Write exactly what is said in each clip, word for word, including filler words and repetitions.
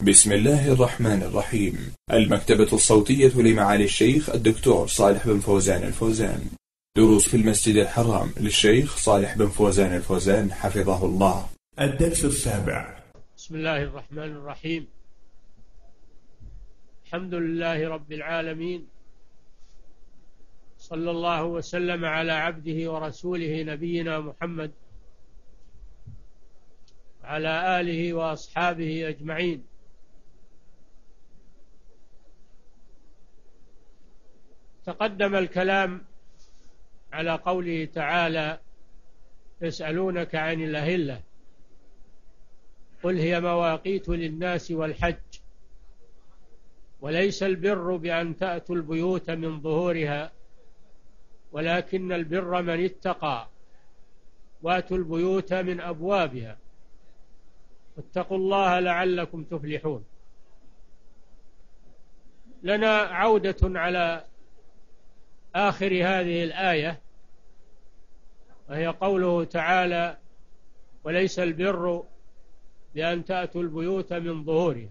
بسم الله الرحمن الرحيم. المكتبة الصوتية لمعالي الشيخ الدكتور صالح بن فوزان الفوزان. دروس في المسجد الحرام للشيخ صالح بن فوزان الفوزان حفظه الله. الدرس السابع. بسم الله الرحمن الرحيم. الحمد لله رب العالمين، صلى الله وسلم على عبده ورسوله نبينا محمد وعلى آله وأصحابه أجمعين. تقدم الكلام على قوله تعالى: يسألونك عن الأهلة قل هي مواقيت للناس والحج وليس البر بأن تأتوا البيوت من ظهورها ولكن البر من اتقى واتوا البيوت من أبوابها واتقوا الله لعلكم تفلحون. لنا عودة على آخر هذه الآية، وهي قوله تعالى: وليس البر بأن تأتوا البيوت من ظهورها.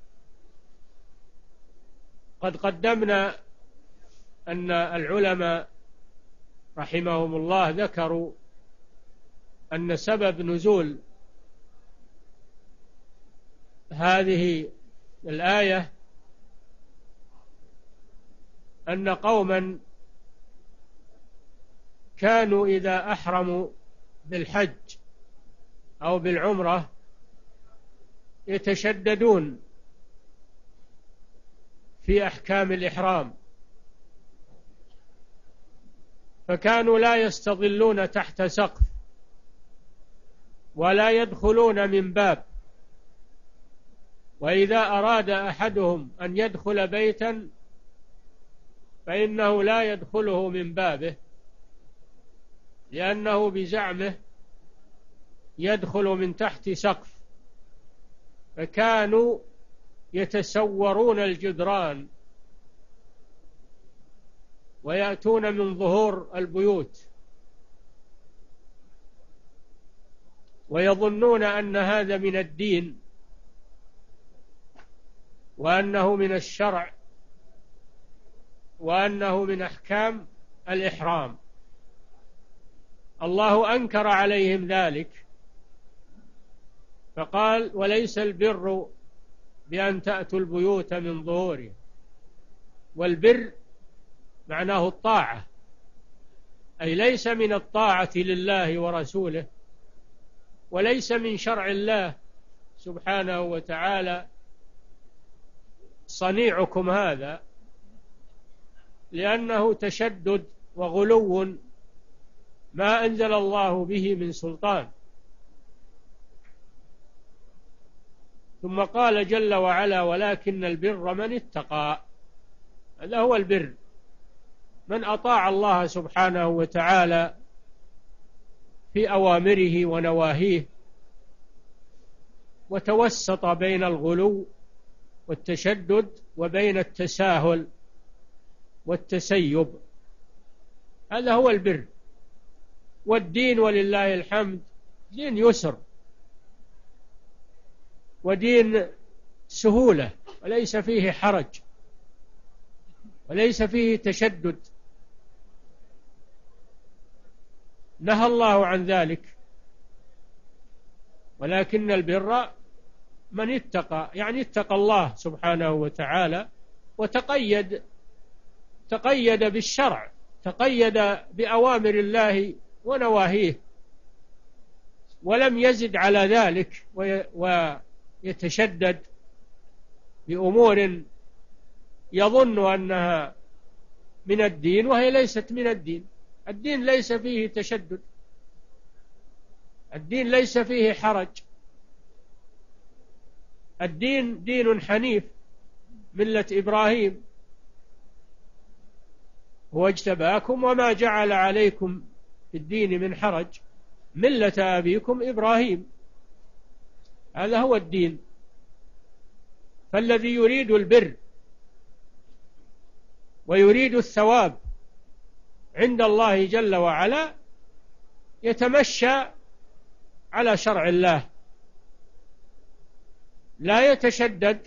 قد قدمنا أن العلماء رحمهم الله ذكروا أن سبب نزول هذه الآية أن قوما كانوا إذا أحرموا بالحج أو بالعمرة يتشددون في أحكام الإحرام، فكانوا لا يستظلون تحت سقف ولا يدخلون من باب، وإذا أراد أحدهم أن يدخل بيتا فإنه لا يدخله من بابه، لأنه بزعمه يدخل من تحت سقف، فكانوا يتسورون الجدران ويأتون من ظهور البيوت ويظنون أن هذا من الدين وأنه من الشرع وأنه من أحكام الإحرام. الله أنكر عليهم ذلك فقال: وليس البر بأن تأتوا البيوت من ظهورها. والبر معناه الطاعة، أي ليس من الطاعة لله ورسوله وليس من شرع الله سبحانه وتعالى صنيعكم هذا، لأنه تشدد وغلو ما أنزل الله به من سلطان. ثم قال جل وعلا: ولكن البر من اتقى. هذا هو البر، من أطاع الله سبحانه وتعالى في أوامره ونواهيه وتوسط بين الغلو والتشدد وبين التساهل والتسيب. هذا هو البر. والدين ولله الحمد دين يسر ودين سهولة، وليس فيه حرج وليس فيه تشدد. نهى الله عن ذلك. ولكن البر من اتقى، يعني اتقى الله سبحانه وتعالى وتقيد تقيد بالشرع، تقيد بأوامر الله ونواهيه، ولم يزد على ذلك ويتشدد بأمور يظن أنها من الدين وهي ليست من الدين. الدين ليس فيه تشدد، الدين ليس فيه حرج، الدين دين حنيف ملة إبراهيم، هو اجتباكم وما جعل عليكم في الدين من حرج ملة أبيكم إبراهيم. هذا هو الدين. فالذي يريد البر ويريد الثواب عند الله جل وعلا يتمشى على شرع الله، لا يتشدد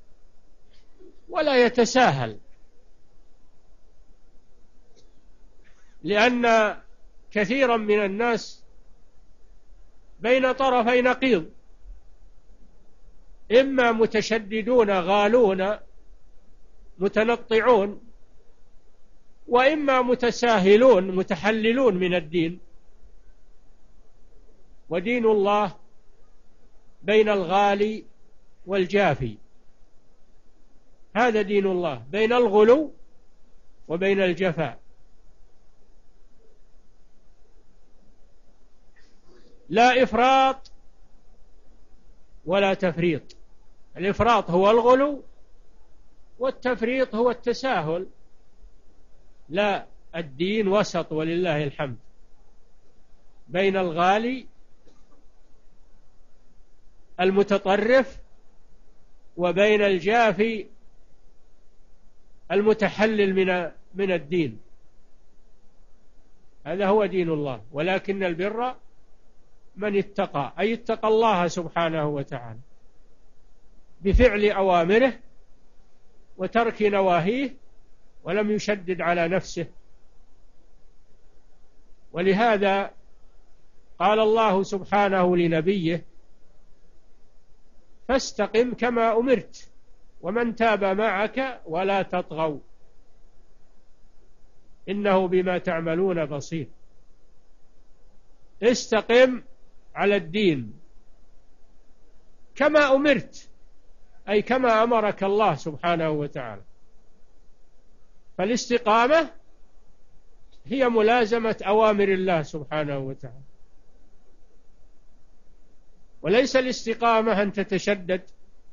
ولا يتساهل، لأن كثيرا من الناس بين طرفي نقيض، إما متشددون غالون متنطعون، وإما متساهلون متحللون من الدين. ودين الله بين الغالي والجافي، هذا دين الله، بين الغلو وبين الجفاء. لا إفراط ولا تفريط. الإفراط هو الغلو، والتفريط هو التساهل. لا، الدين وسط ولله الحمد، بين الغالي المتطرف وبين الجافي المتحلل من من الدين. هذا هو دين الله. ولكن البر من اتقى، أي اتقى الله سبحانه وتعالى بفعل أوامره وترك نواهيه، ولم يشدد على نفسه. ولهذا قال الله سبحانه لنبيه: فاستقم كما أمرت ومن تاب معك ولا تطغوا إنه بما تعملون بصير. استقم على الدين كما أمرت، أي كما أمرك الله سبحانه وتعالى. فالاستقامة هي ملازمة أوامر الله سبحانه وتعالى، وليس الاستقامة أن تتشدد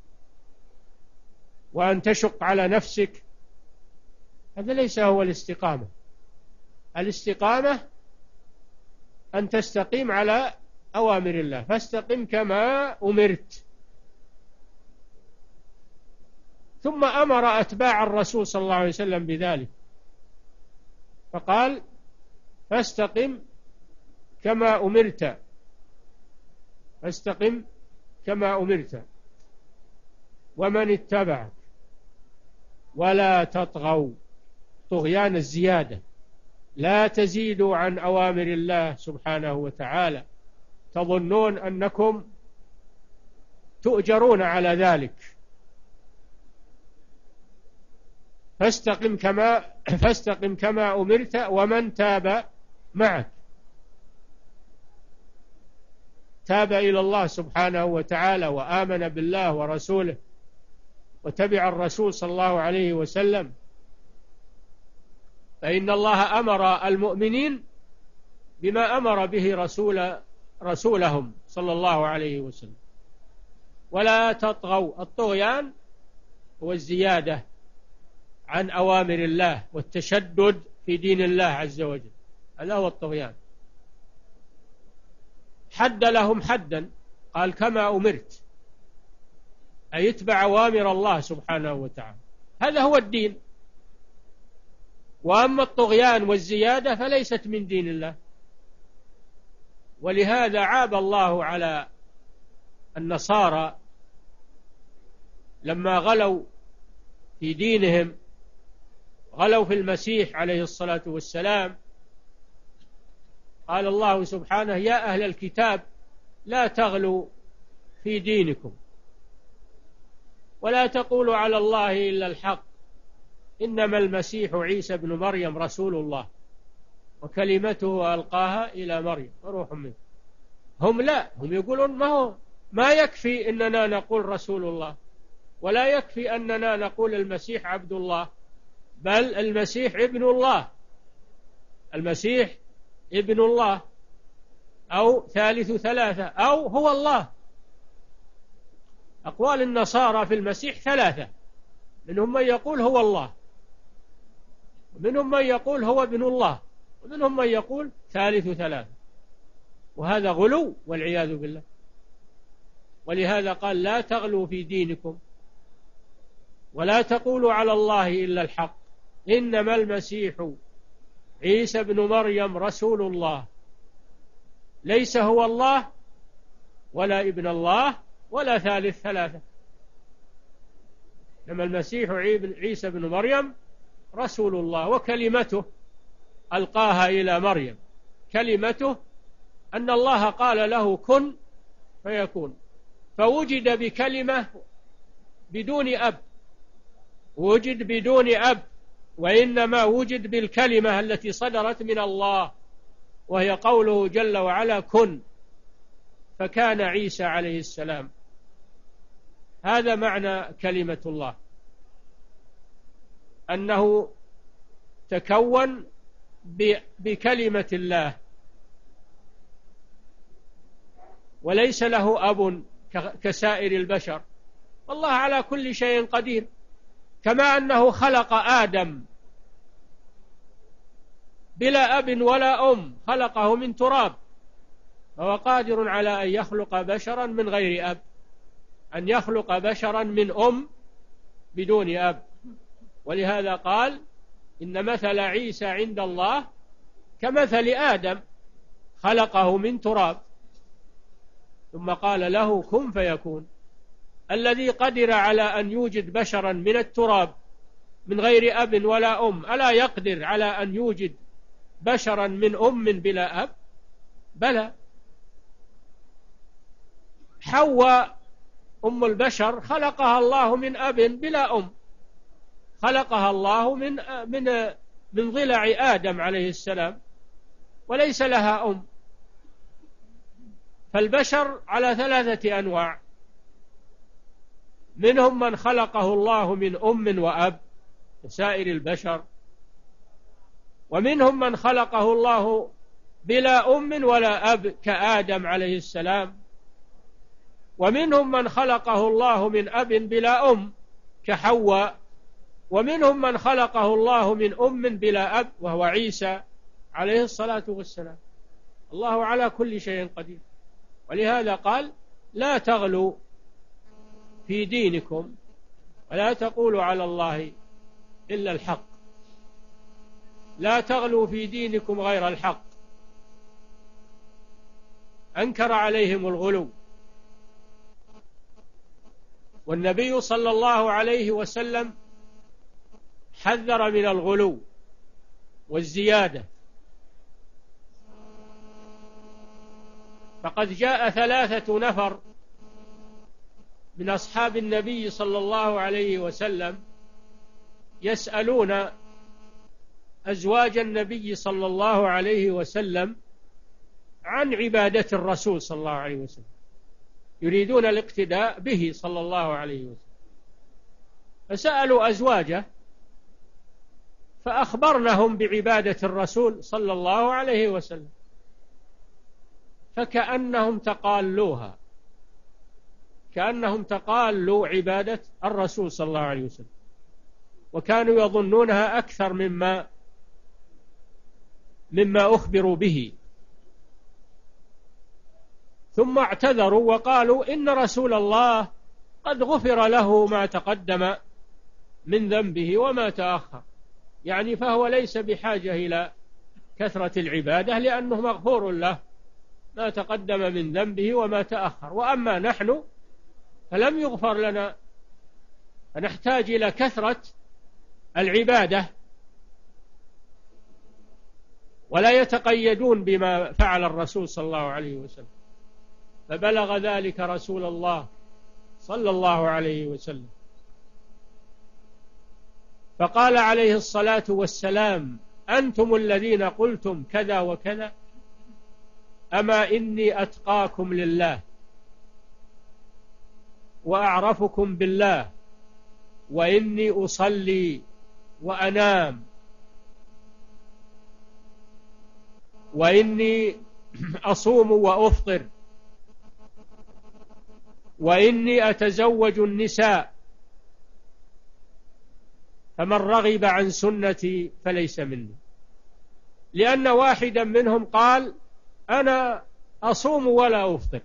وأن تشق على نفسك. هذا ليس هو الاستقامة. الاستقامة أن تستقيم على أوامر الله، فاستقم كما أمرت. ثم أمر أتباع الرسول صلى الله عليه وسلم بذلك، فقال: فاستقم كما أمرت، فاستقم كما أمرت ومن اتبعك ولا تطغوا. طغيان الزيادة، لا تزيدوا عن أوامر الله سبحانه وتعالى تظنون أنكم تؤجرون على ذلك. فاستقم كما فاستقم كما أمرت ومن تاب معك. تاب إلى الله سبحانه وتعالى وآمن بالله ورسوله وتبع الرسول صلى الله عليه وسلم، فإن الله أمر المؤمنين بما أمر به رسول رسولهم صلى الله عليه وسلم. ولا تطغوا. الطغيان هو الزيادة عن أوامر الله والتشدد في دين الله عز وجل، هذا هو الطغيان. حد لهم حدا، قال: كما أمرت، أي يتبع أوامر الله سبحانه وتعالى. هذا هو الدين. وأما الطغيان والزيادة فليست من دين الله. ولهذا عاب الله على النصارى لما غلوا في دينهم، غلوا في المسيح عليه الصلاة والسلام. قال الله سبحانه: يا أهل الكتاب لا تغلوا في دينكم ولا تقولوا على الله إلا الحق إنما المسيح عيسى بن مريم رسول الله وكلمته ألقاها إلى مريم وروح منه. هم لا، هم يقولون ما هو ما يكفي أننا نقول رسول الله، ولا يكفي أننا نقول المسيح عبد الله، بل المسيح ابن الله، المسيح ابن الله، أو ثالث ثلاثة، أو هو الله. أقوال النصارى في المسيح ثلاثة: منهم من يقول هو الله، ومنهم من يقول هو ابن الله، ومنهم من يقول ثالث ثلاثة. وهذا غلو والعياذ بالله. ولهذا قال: لا تغلوا في دينكم ولا تقولوا على الله إلا الحق إنما المسيح عيسى بن مريم رسول الله، ليس هو الله ولا ابن الله ولا ثالث ثلاثة. إنما المسيح عيسى بن مريم رسول الله وكلمته ألقاها إلى مريم. كلمته أن الله قال له كن فيكون، فوجد بكلمة بدون أب، وجد بدون أب، وإنما وجد بالكلمة التي صدرت من الله، وهي قوله جل وعلا كن، فكان عيسى عليه السلام. هذا معنى كلمة الله، أنه تكون بكلمة الله، وليس له أب كسائر البشر. والله على كل شيء قدير، كما أنه خلق آدم بلا أب ولا أم، خلقه من تراب، فهو قادر على أن يخلق بشرا من غير أب، أن يخلق بشرا من أم بدون أب. ولهذا قال إن مثل عيسى عند الله كمثل آدم خلقه من تراب ثم قال له كن فيكون. الذي قدر على أن يوجد بشرا من التراب من غير أب ولا أم، ألا يقدر على أن يوجد بشرا من أم بلا أب؟ بلى. حواء أم البشر خلقها الله من أب بلا أم، خلقها الله من من من ضلع آدم عليه السلام، وليس لها أم. فالبشر على ثلاثة أنواع: منهم من خلقه الله من أم وأب كسائر البشر، ومنهم من خلقه الله بلا أم ولا أب كآدم عليه السلام، ومنهم من خلقه الله من أب بلا أم كحواء، ومنهم من خلقه الله من أم بلا أب وهو عيسى عليه الصلاة والسلام. الله على كل شيء قدير. ولهذا قال لا تغلوا في دينكم ولا تقولوا على الله إلا الحق. لا تغلوا في دينكم غير الحق. أنكر عليهم الغلو، والنبي صلى الله عليه وسلم حذر من الغلو والزيادة. فقد جاء ثلاثة نفر من أصحاب النبي صلى الله عليه وسلم يسألون أزواج النبي صلى الله عليه وسلم عن عبادة الرسول صلى الله عليه وسلم، يريدون الاقتداء به صلى الله عليه وسلم. فسألوا أزواجه فأخبرنهم بعبادة الرسول صلى الله عليه وسلم، فكأنهم تقالوها، كأنهم تقالوا عبادة الرسول صلى الله عليه وسلم، وكانوا يظنونها أكثر مما مما أخبروا به. ثم اعتذروا وقالوا إن رسول الله قد غفر له ما تقدم من ذنبه وما تأخر، يعني فهو ليس بحاجة إلى كثرة العبادة لأنه مغفور له ما تقدم من ذنبه وما تأخر، وأما نحن فلم يغفر لنا، فنحتاج إلى كثرة العبادة، ولا يتقيدون بما فعل الرسول صلى الله عليه وسلم. فبلغ ذلك رسول الله صلى الله عليه وسلم، فقال عليه الصلاة والسلام أنتم الذين قلتم كذا وكذا، أما إني أتقاكم لله وأعرفكم بالله، وإني أصلي وأنام، وإني أصوم وأفطر، وإني أتزوج النساء، فمن رغب عن سنتي فليس مني. لأن واحدا منهم قال أنا أصوم ولا أفطر،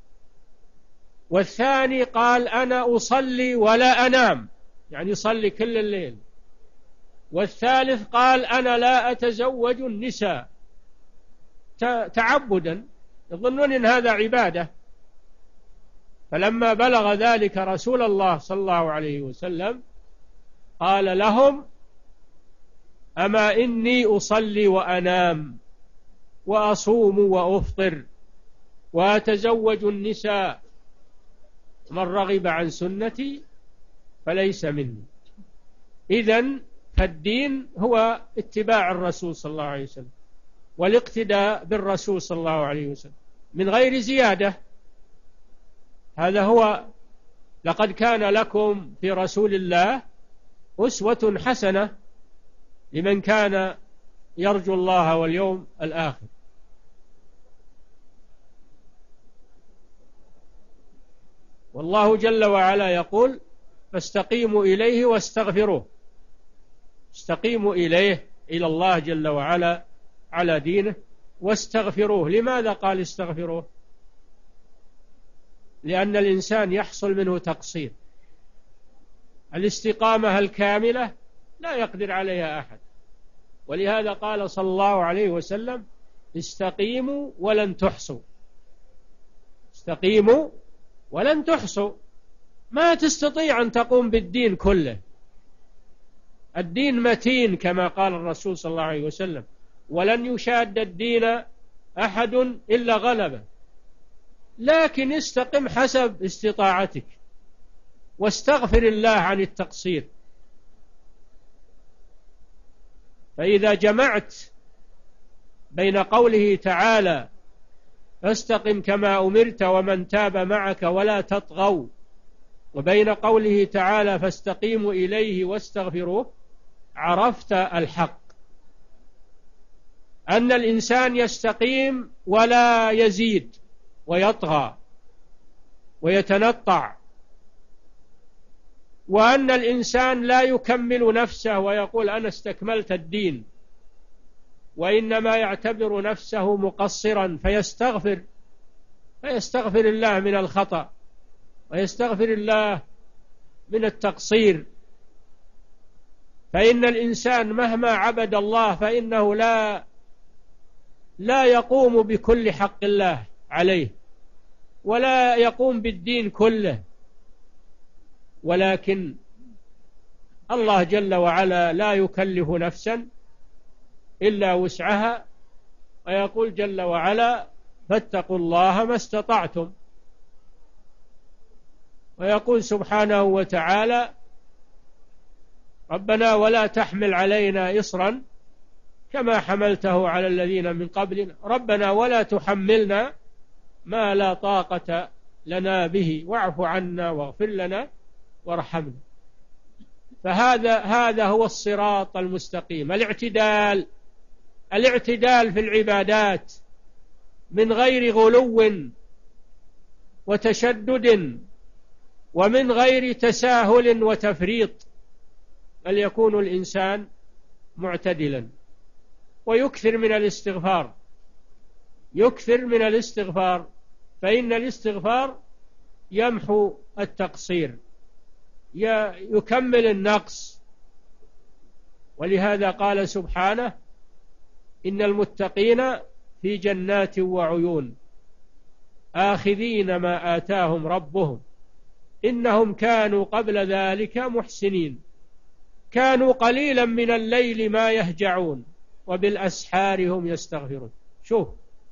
والثاني قال أنا أصلي ولا أنام، يعني يصلي كل الليل، والثالث قال أنا لا أتزوج النساء تعبدا، يظنون أن هذا عبادة. فلما بلغ ذلك رسول الله صلى الله عليه وسلم قال لهم: أما إني أصلي وأنام وأصوم وأفطر وأتزوج النساء، من رغب عن سنتي فليس مني. إذن فالدين هو اتباع الرسول صلى الله عليه وسلم والاقتداء بالرسول صلى الله عليه وسلم من غير زيادة. هذا هو: لقد كان لكم في رسول الله أسوة حسنة لمن كان يرجو الله واليوم الآخر. والله جل وعلا يقول: فاستقيموا إليه واستغفروه. استقيموا إليه، إلى الله جل وعلا على دينه، واستغفروه. لماذا قال استغفروه؟ لأن الإنسان يحصل منه تقصير. الاستقامة الكاملة لا يقدر عليها أحد، ولهذا قال صلى الله عليه وسلم: استقيموا ولن تحصوا. استقيموا ولن تحصوا. ما تستطيع أن تقوم بالدين كله. الدين متين كما قال الرسول صلى الله عليه وسلم: ولن يشاد الدين أحد إلا غلبه. لكن استقم حسب استطاعتك، واستغفر الله عن التقصير. فإذا جمعت بين قوله تعالى: فاستقم كما أمرت ومن تاب معك ولا تطغوا، وبين قوله تعالى: فاستقيموا إليه واستغفروه، عرفت الحق، أن الإنسان يستقيم ولا يزيد ويطغى ويتنطع، وأن الإنسان لا يكمل نفسه ويقول: أنا استكملت الدين، وإنما يعتبر نفسه مقصرا فيستغفر فيستغفر الله من الخطأ، ويستغفر الله من التقصير. فإن الإنسان مهما عبد الله فإنه لا لا يقوم بكل حق الله عليه، ولا يقوم بالدين كله، ولكن الله جل وعلا لا يكلف نفسا إلا وسعها، ويقول جل وعلا: فاتقوا الله ما استطعتم. ويقول سبحانه وتعالى: ربنا ولا تحمل علينا إصرا كما حملته على الذين من قبلنا، ربنا ولا تحملنا ما لا طاقة لنا به، واعف عنا واغفر لنا وارحمنا. فهذا هذا هو الصراط المستقيم، الاعتدال الاعتدال في العبادات من غير غلو وتشدد، ومن غير تساهل وتفريط، بل يكون الإنسان معتدلا. ويكثر من الاستغفار، يكثر من الاستغفار، فإن الاستغفار يمحو التقصير، يكمل النقص. ولهذا قال سبحانه: إن المتقين في جنات وعيون آخذين ما آتاهم ربهم إنهم كانوا قبل ذلك محسنين كانوا قليلا من الليل ما يهجعون وبالأسحار هم يستغفرون. شوف،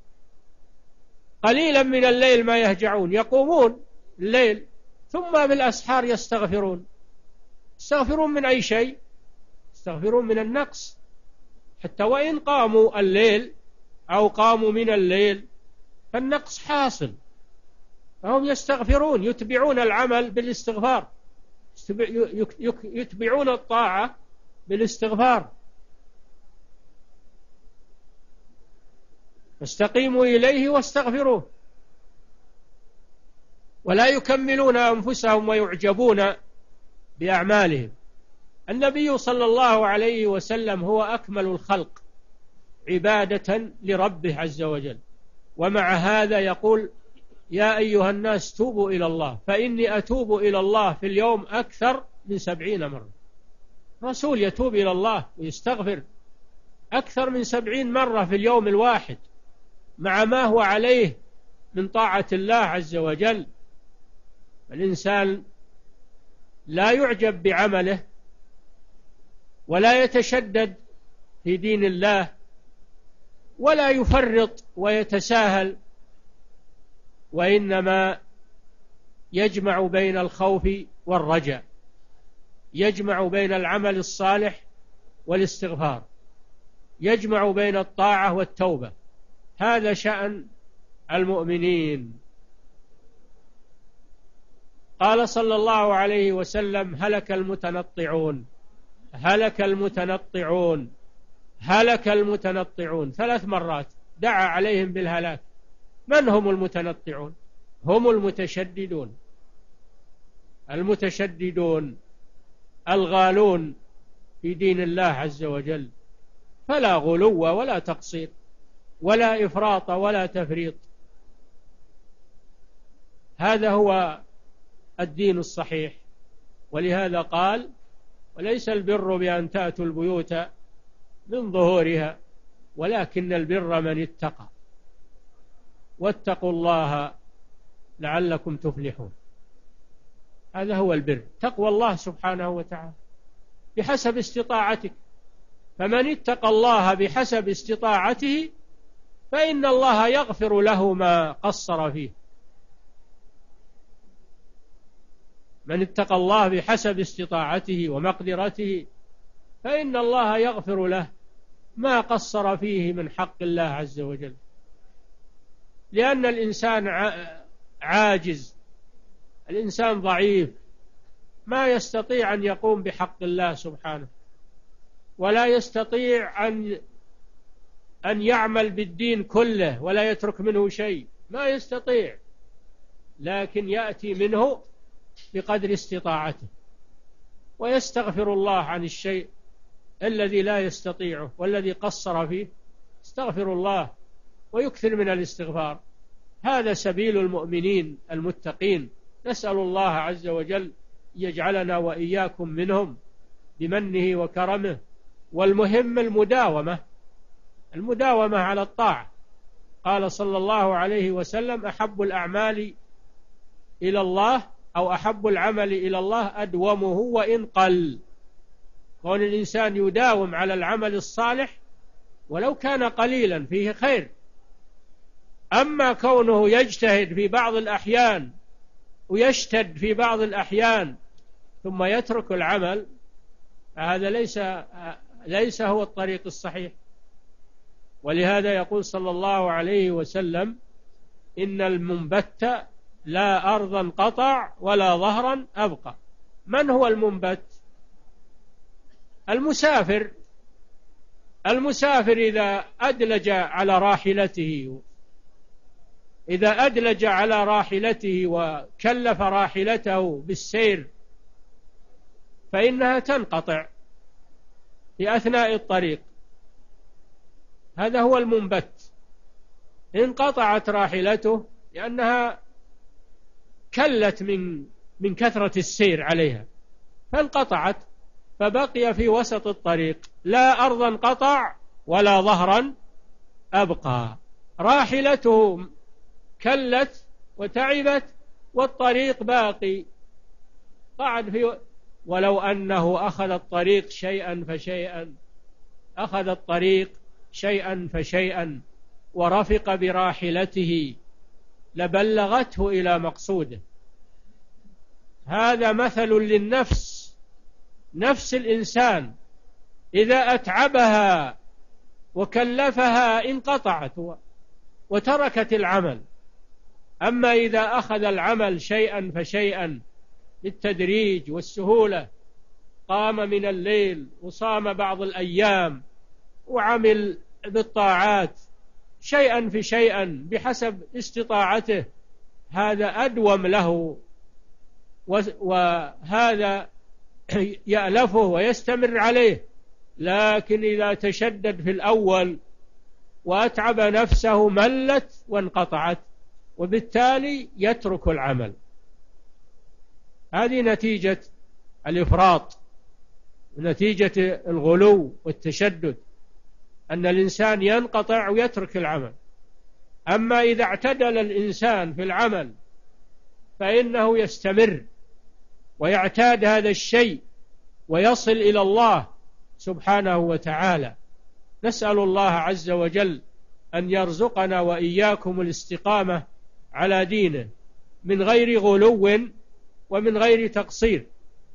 قليلا من الليل ما يهجعون، يقومون الليل ثم بالأسحار يستغفرون. يستغفرون من أي شيء؟ يستغفرون من النقص. حتى وإن قاموا الليل أو قاموا من الليل فالنقص حاصل، فهم يستغفرون، يتبعون العمل بالاستغفار، يتبعون الطاعة بالاستغفار. فاستقيموا إليه واستغفروه. ولا يكملون أنفسهم ويعجبون بأعمالهم. النبي صلى الله عليه وسلم هو أكمل الخلق عبادة لربه عز وجل، ومع هذا يقول: يا أيها الناس توبوا إلى الله فإني أتوب إلى الله في اليوم أكثر من سبعين مرة. رسول يتوب إلى الله ويستغفر أكثر من سبعين مرة في اليوم الواحد، مع ما هو عليه من طاعة الله عز وجل. الإنسان لا يعجب بعمله ولا يتشدد في دين الله ولا يفرط ويتساهل، وإنما يجمع بين الخوف والرجاء، يجمع بين العمل الصالح والاستغفار، يجمع بين الطاعة والتوبة. هذا شأن المؤمنين. قال صلى الله عليه وسلم: هلك المتنطعون، هلك المتنطعون، هلك المتنطعون، ثلاث مرات دعا عليهم بالهلاك. من هم المتنطعون؟ هم المتشددون، المتشددون الغالون في دين الله عز وجل، فلا غلو ولا تقصير ولا إفراط ولا تفريط. هذا هو الدين الصحيح. ولهذا قال: وليس البر بأن تأتوا البيوت من ظهورها ولكن البر من اتقى واتقوا الله لعلكم تفلحون. هذا هو البر، تقوى الله سبحانه وتعالى بحسب استطاعتك. فمن اتقى الله بحسب استطاعته فإن الله يغفر له ما قصر فيه. من اتقى الله بحسب استطاعته ومقدرته فإن الله يغفر له ما قصر فيه من حق الله عز وجل، لأن الإنسان عاجز، الإنسان ضعيف، ما يستطيع أن يقوم بحق الله سبحانه، ولا يستطيع أن أن يعمل بالدين كله ولا يترك منه شيء، ما يستطيع، لكن يأتي منه بقدر استطاعته ويستغفر الله عن الشيء الذي لا يستطيعه والذي قصر فيه، استغفر الله ويكثر من الاستغفار. هذا سبيل المؤمنين المتقين. نسأل الله عز وجل يجعلنا وإياكم منهم بمنه وكرمه. والمهم المداومة، المداومة على الطاعة. قال صلى الله عليه وسلم: أحب الأعمال إلى الله أو أحب العمل إلى الله أدومه وإن قل. كون الإنسان يداوم على العمل الصالح ولو كان قليلا فيه خير. أما كونه يجتهد في بعض الأحيان ويشتد في بعض الأحيان ثم يترك العمل، فهذا ليس ليس هو الطريق الصحيح. ولهذا يقول صلى الله عليه وسلم: إن المنبت لا أرضا قطع ولا ظهرا أبقى. من هو المنبت؟ المسافر. المسافر إذا أدلج على راحلته إذا أدلج على راحلته وكلف راحلته بالسير فإنها تنقطع في أثناء الطريق. هذا هو المنبت. انقطعت راحلته لأنها كلت من من كثرة السير عليها فانقطعت، فبقي في وسط الطريق، لا أرضا قطع ولا ظهرا أبقى. راحلته كلت وتعبت والطريق باقي قعد في. ولو أنه أخذ الطريق شيئا فشيئا أخذ الطريق شيئا فشيئا ورفق براحلته لبلغته إلى مقصوده. هذا مثل للنفس. نفس الإنسان إذا أتعبها وكلفها انقطعت وتركت العمل. أما إذا أخذ العمل شيئا فشيئا بالتدريج والسهولة، قام من الليل وصام بعض الأيام وعمل بالطاعات شيئا فشيئا بحسب استطاعته، هذا أدوم له، وهذا يألفه ويستمر عليه. لكن إذا تشدد في الأول وأتعب نفسه ملت وانقطعت، وبالتالي يترك العمل. هذه نتيجة الإفراط، نتيجة الغلو والتشدد، أن الإنسان ينقطع ويترك العمل. أما إذا اعتدل الإنسان في العمل فإنه يستمر ويعتاد هذا الشيء ويصل إلى الله سبحانه وتعالى. نسأل الله عز وجل أن يرزقنا وإياكم الاستقامة على دينه من غير غلو ومن غير تقصير.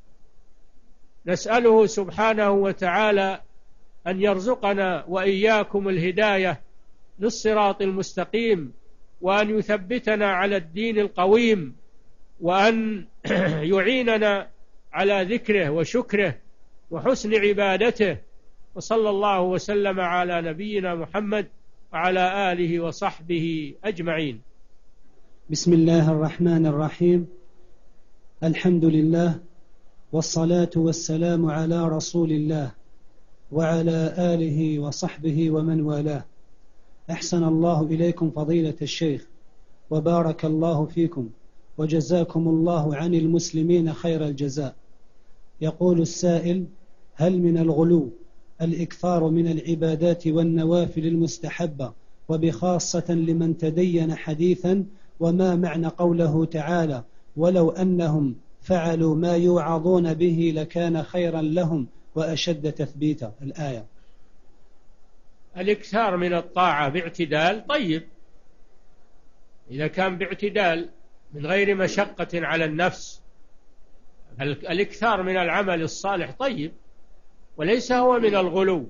نسأله سبحانه وتعالى أن يرزقنا وإياكم الهداية للصراط المستقيم، وأن يثبتنا على الدين القويم، وأن يعيننا على ذكره وشكره وحسن عبادته. وصلى الله وسلم على نبينا محمد وعلى آله وصحبه أجمعين. بسم الله الرحمن الرحيم. الحمد لله والصلاة والسلام على رسول الله وعلى آله وصحبه ومن والاه. أحسن الله إليكم فضيلة الشيخ، وبارك الله فيكم، وجزاكم الله عن المسلمين خير الجزاء. يقول السائل: هل من الغلو الإكثار من العبادات والنوافل المستحبة، وبخاصة لمن تدين حديثا؟ وما معنى قوله تعالى: ولو أنهم فعلوا ما يوعظون به لكان خيرا لهم وأشد تثبيتا؟ الآية. الإكثار من الطاعة باعتدال طيب، إذا كان باعتدال من غير مشقة على النفس. الإكثار من العمل الصالح طيب، وليس هو من الغلو.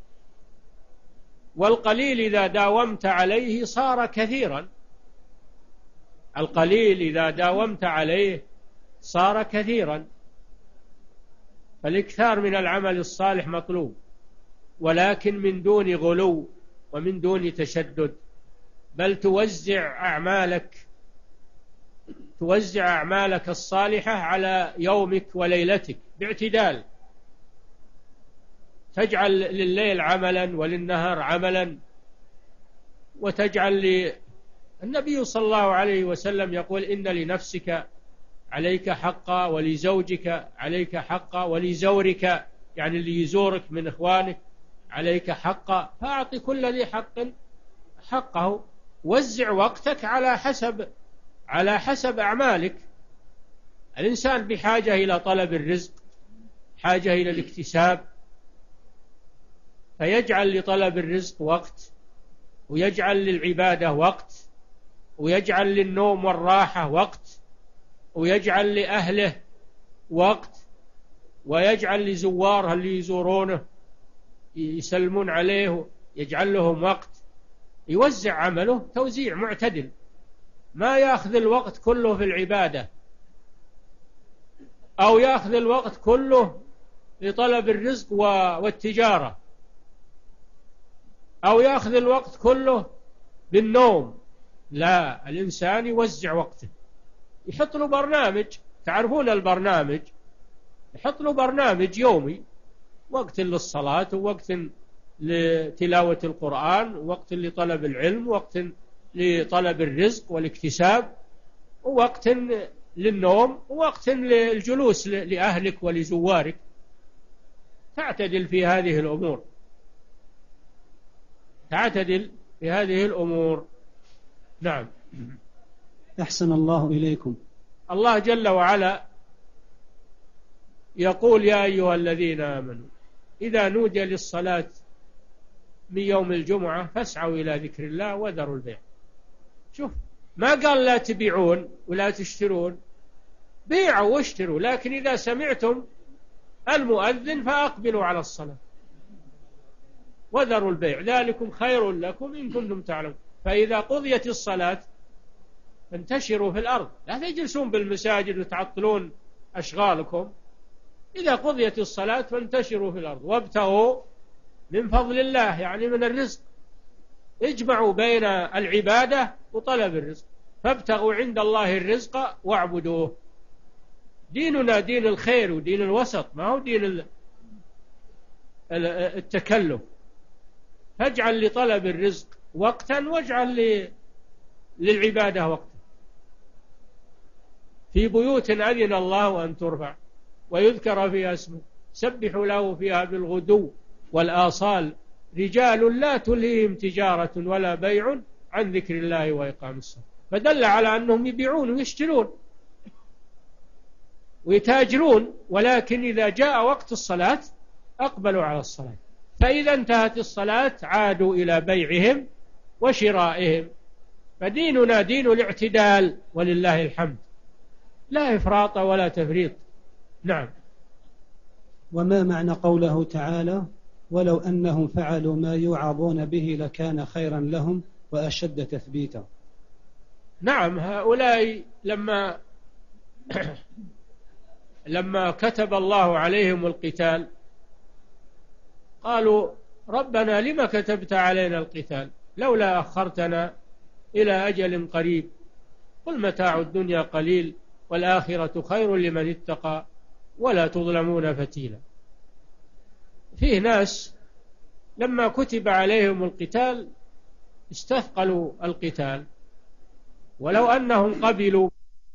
والقليل إذا داومت عليه صار كثيرا، القليل إذا داومت عليه صار كثيرا. فالإكثار من العمل الصالح مطلوب، ولكن من دون غلو ومن دون تشدد، بل توزع أعمالك توزع أعمالك الصالحة على يومك وليلتك باعتدال. تجعل لليل عملا وللنهار عملا، وتجعل لي النبي صلى الله عليه وسلم يقول: إن لنفسك عليك حقا، ولزوجك عليك حقا، ولزورك يعني اللي يزورك من إخوانك عليك حقا، فأعطي كل ذي حق حقه. وزع وقتك على حسب على حسب أعمالك. الإنسان بحاجة إلى طلب الرزق، حاجة إلى الاكتساب، فيجعل لطلب الرزق وقت، ويجعل للعبادة وقت، ويجعل للنوم والراحة وقت، ويجعل لأهله وقت، ويجعل لزواره اللي يزورونه يسلمون عليه يجعل لهم وقت. يوزع عمله توزيع معتدل، ما يأخذ الوقت كله في العبادة، أو يأخذ الوقت كله لطلب الرزق والتجارة، أو يأخذ الوقت كله بالنوم. لا، الإنسان يوزع وقته، يحط له برنامج. تعرفون البرنامج؟ يحط له برنامج يومي، وقت للصلاة، ووقت لتلاوة القرآن، ووقت لطلب العلم، ووقت لطلب الرزق والاكتساب، ووقت للنوم، ووقت للجلوس لأهلك ولزوارك. تعتدل في هذه الأمور، تعتدل في هذه الأمور. نعم. أحسن الله إليكم. الله جل وعلا يقول: يا أيها الذين آمنوا إذا نودي للصلاة من يوم الجمعة فاسعوا إلى ذكر الله وذروا البيع. شوف، ما قال لا تبيعون ولا تشترون، بيعوا واشتروا، لكن إذا سمعتم المؤذن فأقبلوا على الصلاة وذروا البيع ذلكم خير لكم إن كنتم تعلمون. فإذا قضيت الصلاة فانتشروا في الأرض، لا تجلسون بالمساجد وتعطلون أشغالكم. إذا قضيت الصلاة فانتشروا في الأرض وابتغوا من فضل الله، يعني من الرزق. اجمعوا بين العبادة وطلب الرزق، فابتغوا عند الله الرزق واعبدوه. ديننا دين الخير ودين الوسط، ما هو دين التكلف. فاجعل لطلب الرزق وقتا، واجعل للعبادة وقتا. في بيوت أذن الله أن ترفع ويذكر فيها اسمه سبحوا له فيها بالغدو والآصال رجال لا تلهيهم تجارة ولا بيع عن ذكر الله وإقام الصلاة. فدل على أنهم يبيعون ويشترون، ويتاجرون، ولكن إذا جاء وقت الصلاة أقبلوا على الصلاة، فإذا انتهت الصلاة عادوا إلى بيعهم وشرائهم. فديننا دين الاعتدال ولله الحمد، لا إفراط ولا تفريط. نعم. وما معنى قوله تعالى ولو أنهم فعلوا ما يوعظون به لكان خيرا لهم وأشد تثبيتا؟ نعم، هؤلاء لما لما كتب الله عليهم القتال قالوا ربنا لما كتبت علينا القتال لولا أخرتنا إلى أجل قريب، قل متاع الدنيا قليل والآخرة خير لمن اتقى ولا تظلمون فتيلا. فيه ناس لما كتب عليهم القتال استثقلوا القتال، ولو أنهم قبلوا.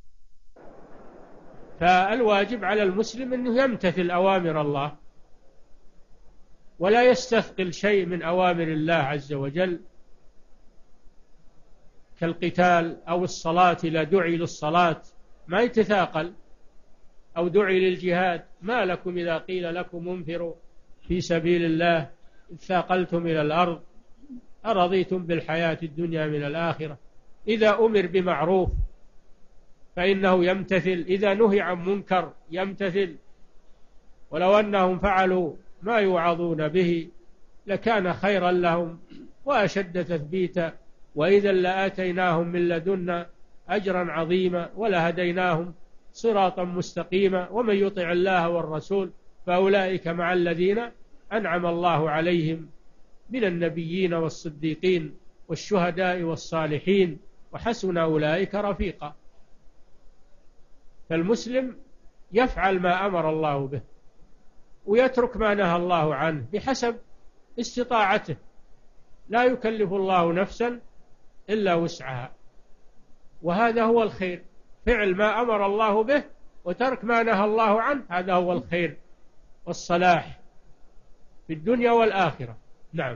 فالواجب على المسلم أنه يمتثل أوامر الله ولا يستثقل شيء من أوامر الله عز وجل، كالقتال أو الصلاة. إذا دعي للصلاة ما يتثاقل، أو دعي للجهاد ما لكم إذا قيل لكم انفروا في سبيل الله ثاقلتم إلى الأرض أرضيتم بالحياة الدنيا من الآخرة. إذا أمر بمعروف فإنه يمتثل، إذا نهي عن منكر يمتثل. ولو أنهم فعلوا ما يوعظون به لكان خيرا لهم وأشد تثبيتا، وإذا لآتيناهم من لدنا أجرا عظيما ولهديناهم صراطا مستقيما. ومن يطع الله والرسول فأولئك مع الذين أنعم الله عليهم من النبيين والصديقين والشهداء والصالحين وحسن أولئك رفيقا. فالمسلم يفعل ما أمر الله به ويترك ما نهى الله عنه بحسب استطاعته، لا يكلف الله نفسا إلا وسعها، وهذا هو الخير. فعل ما أمر الله به وترك ما نهى الله عنه، هذا هو الخير والصلاح في الدنيا والآخرة. نعم.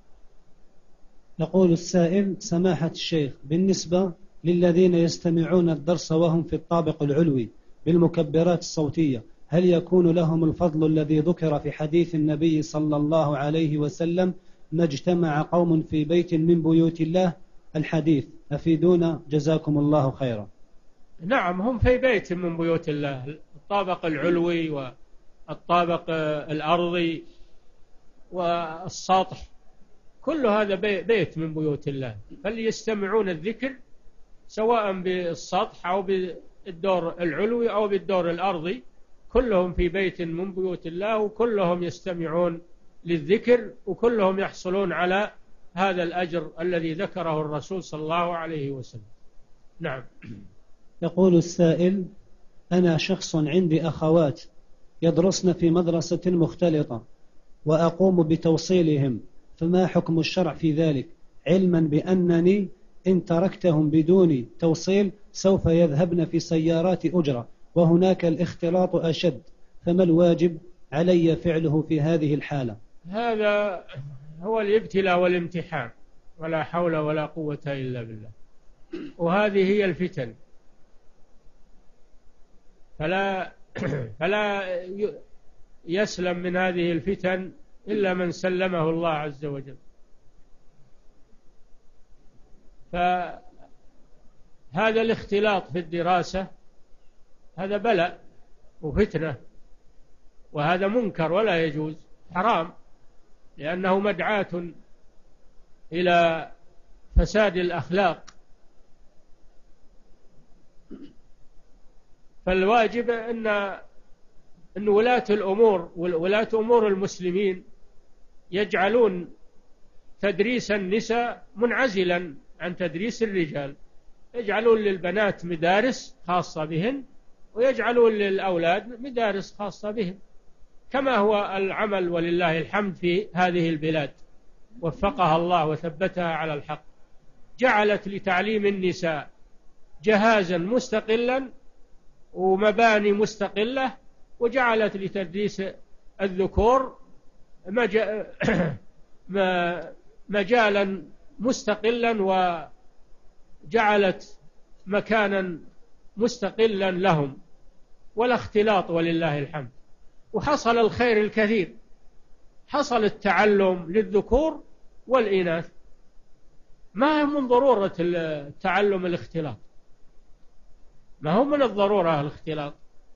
يقول السائل سماحة الشيخ، بالنسبة للذين يستمعون الدرس وهم في الطابق العلوي بالمكبرات الصوتية، هل يكون لهم الفضل الذي ذكر في حديث النبي صلى الله عليه وسلم ما اجتمع قوم في بيت من بيوت الله الحديث؟ أفيدونا جزاكم الله خيرا. نعم، هم في بيت من بيوت الله، الطابق العلوي والطابق الأرضي والسطح، كل هذا بيت من بيوت الله. فليستمعون الذكر سواء بالسطح أو بالدور العلوي أو بالدور الأرضي، كلهم في بيت من بيوت الله، وكلهم يستمعون للذكر، وكلهم يحصلون على هذا الأجر الذي ذكره الرسول صلى الله عليه وسلم. نعم. يقول السائل أنا شخص عندي أخوات يدرسن في مدرسة مختلطة وأقوم بتوصيلهم، فما حكم الشرع في ذلك، علما بأنني إن تركتهم بدون توصيل سوف يذهبن في سيارات أجرة وهناك الاختلاط أشد، فما الواجب علي فعله في هذه الحالة؟ هذا هو الابتلاء والامتحان، ولا حول ولا قوة إلا بالله، وهذه هي الفتن. فلا فلا يسلم من هذه الفتن إلا من سلمه الله عز وجل. فهذا الاختلاط في الدراسة هذا بلاء وفتنة، وهذا منكر ولا يجوز، حرام، لأنه مدعاة إلى فساد الأخلاق. فالواجب أن أن ولاة الأمور ولاة أمور المسلمين يجعلون تدريس النساء منعزلا عن تدريس الرجال، يجعلون للبنات مدارس خاصة بهن ويجعلون للأولاد مدارس خاصة بهم، كما هو العمل ولله الحمد في هذه البلاد، وفقها الله وثبتها على الحق. جعلت لتعليم النساء جهازا مستقلا ومباني مستقلة، وجعلت لتدريس الذكور مجالا مستقلا وجعلت مكانا مستقلا لهم. ولا اختلاط ولله الحمد، وحصل الخير الكثير، حصل التعلم للذكور والإناث، ما هو من ضرورة التعلم الاختلاط، ما هو من الضرورة الاختلاط،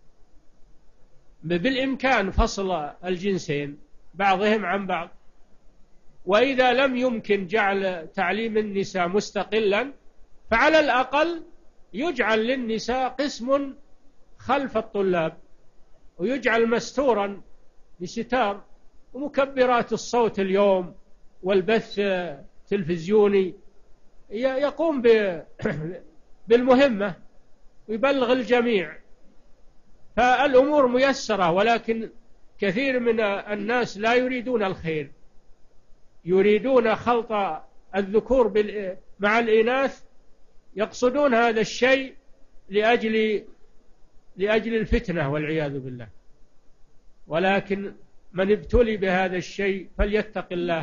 بالإمكان فصل الجنسين بعضهم عن بعض. وإذا لم يمكن جعل تعليم النساء مستقلا فعلى الأقل يجعل للنساء قسم خلف الطلاب، ويجعل مستورا بستار، ومكبرات الصوت اليوم والبث التلفزيوني يقوم بالمهمة ويبلغ الجميع، فالأمور ميسرة. ولكن كثير من الناس لا يريدون الخير، يريدون خلط الذكور مع الإناث، يقصدون هذا الشيء لأجل لأجل الفتنة والعياذ بالله. ولكن من ابتلي بهذا الشيء فليتق الله.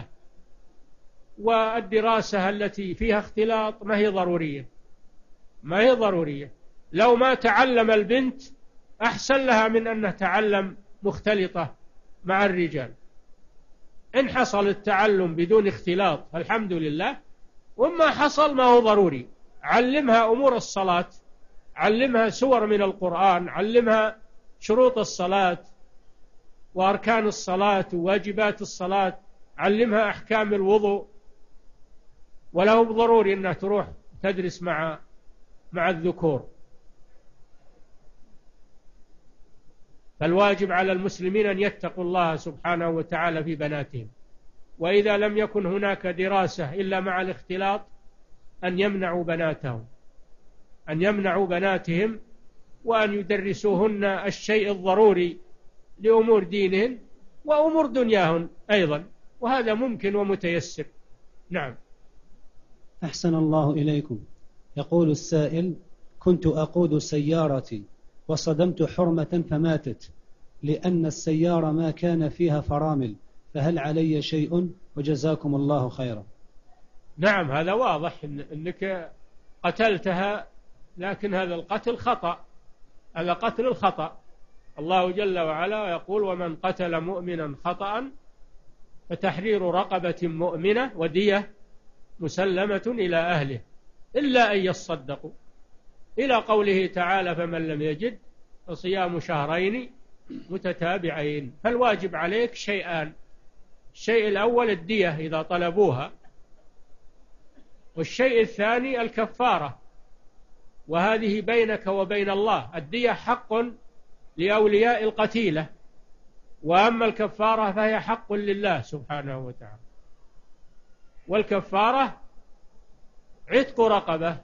والدراسة التي فيها اختلاط ما هي ضرورية، ما هي ضرورية. لو ما تعلم البنت أحسن لها من أن تعلم مختلطة مع الرجال. إن حصل التعلم بدون اختلاط الحمد لله، وما حصل ما هو ضروري. علمها أمور الصلاة، علمها سور من القرآن، علمها شروط الصلاة وأركان الصلاة وواجبات الصلاة، علمها أحكام الوضوء، وله ضروري أنها تروح تدرس مع مع الذكور. فالواجب على المسلمين أن يتقوا الله سبحانه وتعالى في بناتهم، وإذا لم يكن هناك دراسة إلا مع الاختلاط أن يمنعوا بناتهم، أن يمنعوا بناتهم وأن يدرسوهن الشيء الضروري لأمور دينهن وأمور دنياهن أيضا، وهذا ممكن ومتيسر. نعم. أحسن الله إليكم. يقول السائل: كنت أقود سيارتي وصدمت حرمة فماتت لأن السيارة ما كان فيها فرامل، فهل علي شيء؟ وجزاكم الله خيرا. نعم، هذا واضح إن أنك قتلتها، لكن هذا القتل خطأ، هذا قتل الخطأ. الله جل وعلا يقول: ومن قتل مؤمنا خطأ فتحرير رقبة مؤمنة ودية مسلمة إلى أهله إلا أن يصدقوا، إلى قوله تعالى: فمن لم يجد فصيام شهرين متتابعين. فالواجب عليك شيئان: الشيء الأول الدية إذا طلبوها، والشيء الثاني الكفارة، وهذه بينك وبين الله. الدية حق لأولياء القتيلة، وأما الكفارة فهي حق لله سبحانه وتعالى. والكفارة عتق رقبة،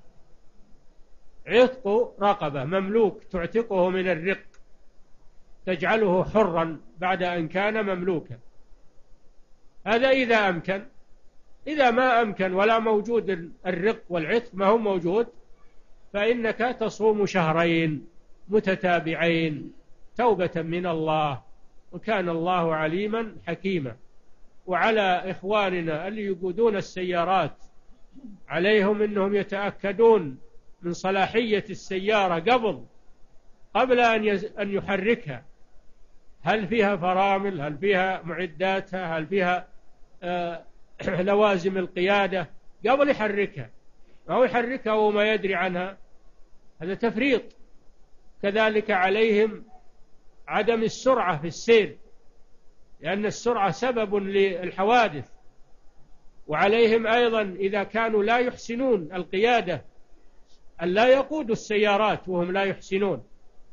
عتق رقبة مملوك تعتقه من الرق، تجعله حرا بعد أن كان مملوكا. هذا إذا أمكن. إذا ما أمكن ولا موجود الرق والعتق، ما هو موجود، فإنك تصوم شهرين متتابعين توبة من الله، وكان الله عليما حكيما. وعلى إخواننا اللي يقودون السيارات عليهم أنهم يتأكدون من صلاحية السيارة قبل قبل أن يحركها، هل فيها فرامل، هل فيها معداتها، هل فيها آه لوازم القيادة، قبل يحركها. ما هو يحركها وما يدري عنها، هذا تفريط. كذلك عليهم عدم السرعة في السير، لأن السرعة سبب للحوادث. وعليهم أيضا إذا كانوا لا يحسنون القيادة أن لا يقودوا السيارات وهم لا يحسنون،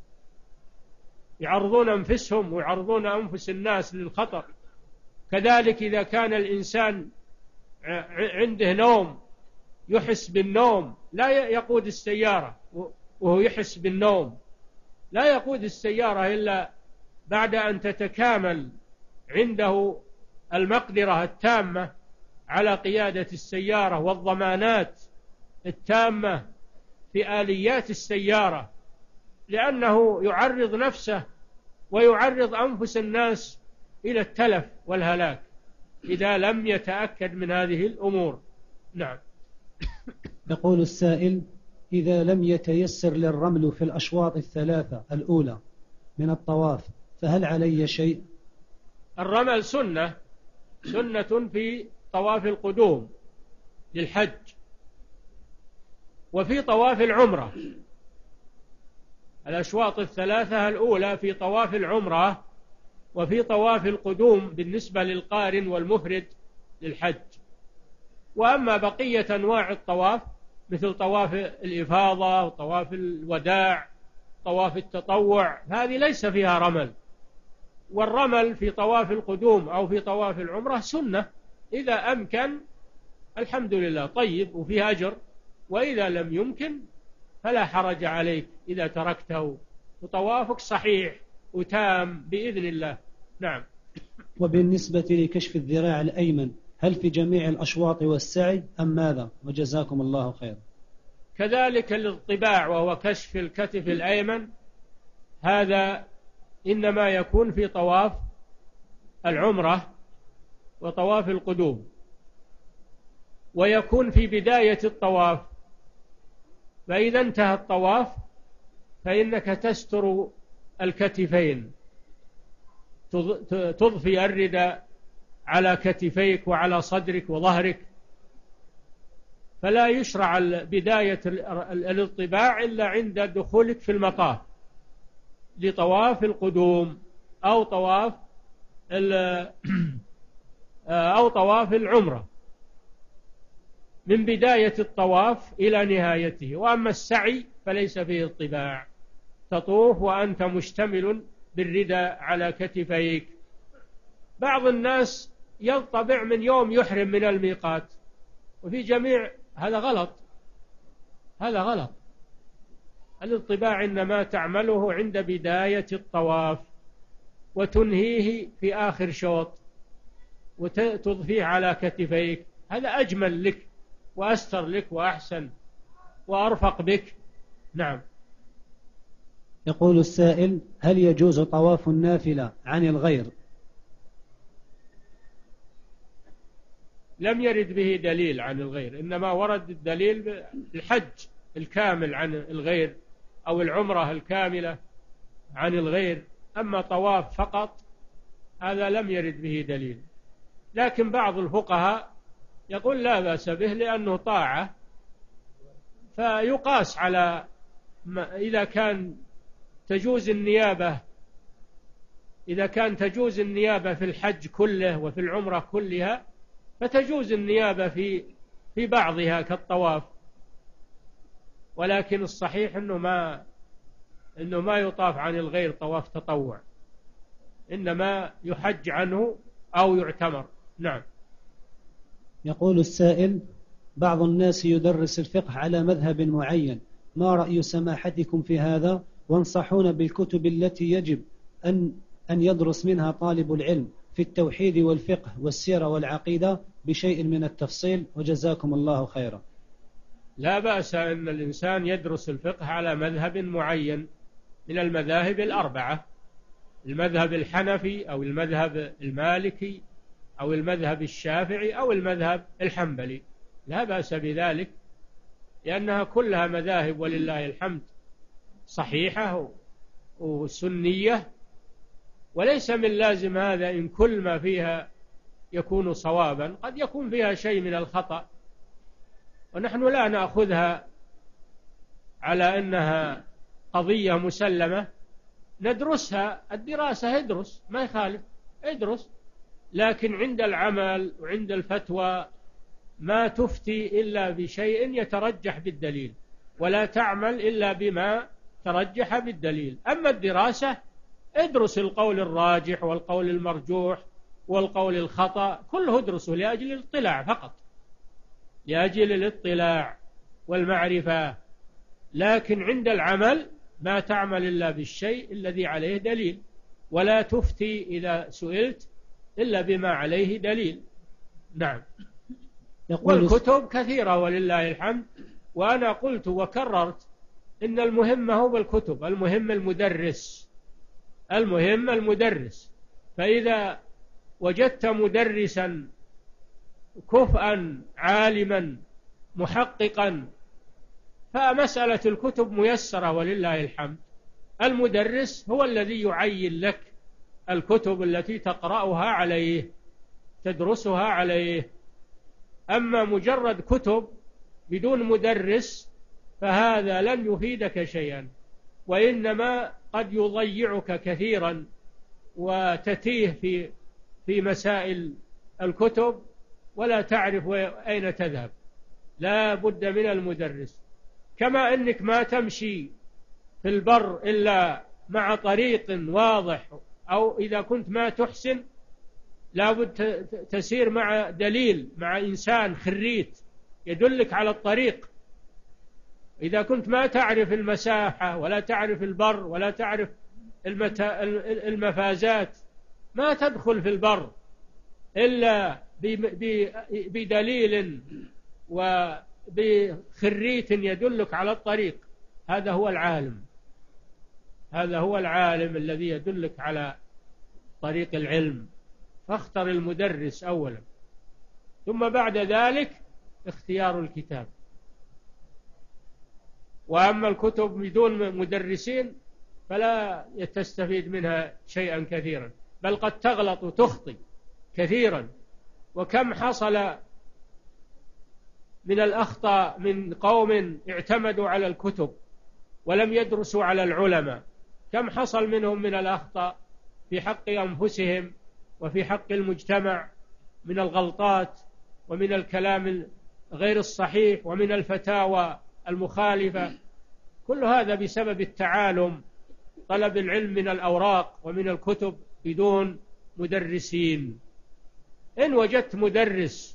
يعرضون أنفسهم ويعرضون أنفس الناس للخطر. كذلك إذا كان الإنسان عنده نوم، يحس بالنوم، لا يقود السيارة وهو يحس بالنوم، لا يقود السيارة إلا بعد أن تتكامل عنده المقدرة التامة على قيادة السيارة والضمانات التامة في آليات السيارة، لأنه يعرض نفسه ويعرض أنفس الناس إلى التلف والهلاك إذا لم يتأكد من هذه الأمور. نعم. يقول السائل: إذا لم يتيسر للرمل في الأشواط الثلاثة الأولى من الطواف فهل علي شيء؟ الرمل سنة سنة في طواف القدوم للحج، وفي طواف العمرة. الأشواط الثلاثة الأولى في طواف العمرة وفي طواف القدوم بالنسبة للقارن والمفرد للحج. وأما بقية أنواع الطواف مثل طواف الإفاضة وطواف الوداع طواف التطوع هذه ليس فيها رمل. والرمل في طواف القدوم أو في طواف العمرة سنة إذا أمكن الحمد لله طيب وفيه أجر، وإذا لم يمكن فلا حرج عليك إذا تركته وطوافك صحيح وتام بإذن الله. نعم. وبالنسبة لكشف الذراع الأيمن هل في جميع الأشواط والسعي أم ماذا؟ وجزاكم الله خير. كذلك الاضطباع وهو كشف الكتف الأيمن هذا إنما يكون في طواف العمرة وطواف القدوم، ويكون في بداية الطواف، فإذا انتهى الطواف فإنك تستر الكتفين، تضفي الرداء على كتفيك وعلى صدرك وظهرك، فلا يشرع بداية الاضطباع إلا عند دخولك في المطاف لطواف القدوم أو طواف أو طواف العمرة من بداية الطواف إلى نهايته. وأما السعي فليس فيه اضطباع، تطوف وأنت مشتمل بالرداء على كتفيك. بعض الناس يضطبع من يوم يحرم من الميقات، وفي جميع هذا غلط، هذا غلط. الاضطباع إنما تعمله عند بداية الطواف وتنهيه في آخر شوط وتضفيه على كتفيك، هذا أجمل لك وأستر لك وأحسن وأرفق بك. نعم. يقول السائل هل يجوز طواف النافلة عن الغير؟ لم يرد به دليل عن الغير، إنما ورد الدليل الحج الكامل عن الغير أو العمرة الكاملة عن الغير. أما طواف فقط هذا لم يرد به دليل، لكن بعض الفقهاء يقول لا بأس به لأنه طاعة، فيقاس على إذا كان تجوز النيابة إذا كان تجوز النيابة في الحج كله وفي العمرة كلها فتجوز النيابة في في بعضها كالطواف، ولكن الصحيح أنه ما أنه ما يطاف عن الغير طواف تطوع، إنما يحج عنه أو يعتمر. نعم. يقول السائل بعض الناس يدرس الفقه على مذهب معين، ما رأي سماحتكم في هذا؟ وانصحون بالكتب التي يجب أن أن يدرس منها طالب العلم في التوحيد والفقه والسيرة والعقيدة بشيء من التفصيل، وجزاكم الله خيرا. لا بأس أن الإنسان يدرس الفقه على مذهب معين من المذاهب الأربعة، المذهب الحنفي أو المذهب المالكي أو المذهب الشافعي أو المذهب الحنبلي، لا بأس بذلك، لأنها كلها مذاهب ولله الحمد صحيحة وسنية، وليس من لازم هذا إن كل ما فيها يكون صوابا، قد يكون فيها شيء من الخطأ، ونحن لا نأخذها على أنها قضية مسلمة، ندرسها، الدراسة ادرس ما يخالف ادرس، لكن عند العمل وعند الفتوى ما تفتي إلا بشيء يترجح بالدليل، ولا تعمل إلا بما ترجح بالدليل. أما الدراسة ادرس القول الراجح والقول المرجوح والقول الخطأ كله ادرسه لأجل الاطلاع فقط، لأجل الاطلاع والمعرفة، لكن عند العمل ما تعمل إلا بالشيء الذي عليه دليل، ولا تفتي إذا سئلت إلا بما عليه دليل. نعم. والكتب كثيرة ولله الحمد، وأنا قلت وكررت إن المهم هو بالكتب، المهم المدرس، المهم المدرس. فإذا وجدت مدرسا كفءا عالما محققا فمسألة الكتب ميسرة ولله الحمد. المدرس هو الذي يعين لك الكتب التي تقرأها عليه تدرسها عليه. أما مجرد كتب بدون مدرس فهذا لن يفيدك شيئا، وإنما قد يضيعك كثيرا وتتيه في في مسائل الكتب ولا تعرف أين تذهب. لا بد من المدرس. كما أنك ما تمشي في البر إلا مع طريق واضح، أو إذا كنت ما تحسن لا بد تسير مع دليل، مع إنسان خريت يدلك على الطريق. إذا كنت ما تعرف المساحة ولا تعرف البر ولا تعرف المفازات ما تدخل في البر إلا بدليل وبخريت يدلك على الطريق. هذا هو العالم، هذا هو العالم الذي يدلك على طريق العلم. فاختر المدرس أولا، ثم بعد ذلك اختيار الكتاب. وأما الكتب بدون مدرسين فلا تستفيد منها شيئا كثيرا، بل قد تغلط وتخطئ كثيرا. وكم حصل من الأخطاء من قوم اعتمدوا على الكتب ولم يدرسوا على العلماء، كم حصل منهم من الأخطاء في حق أنفسهم وفي حق المجتمع من الغلطات ومن الكلام غير الصحيح ومن الفتاوى المخالفة. كل هذا بسبب التعالم، طلب العلم من الأوراق ومن الكتب بدون مدرسين. إن وجدت مدرس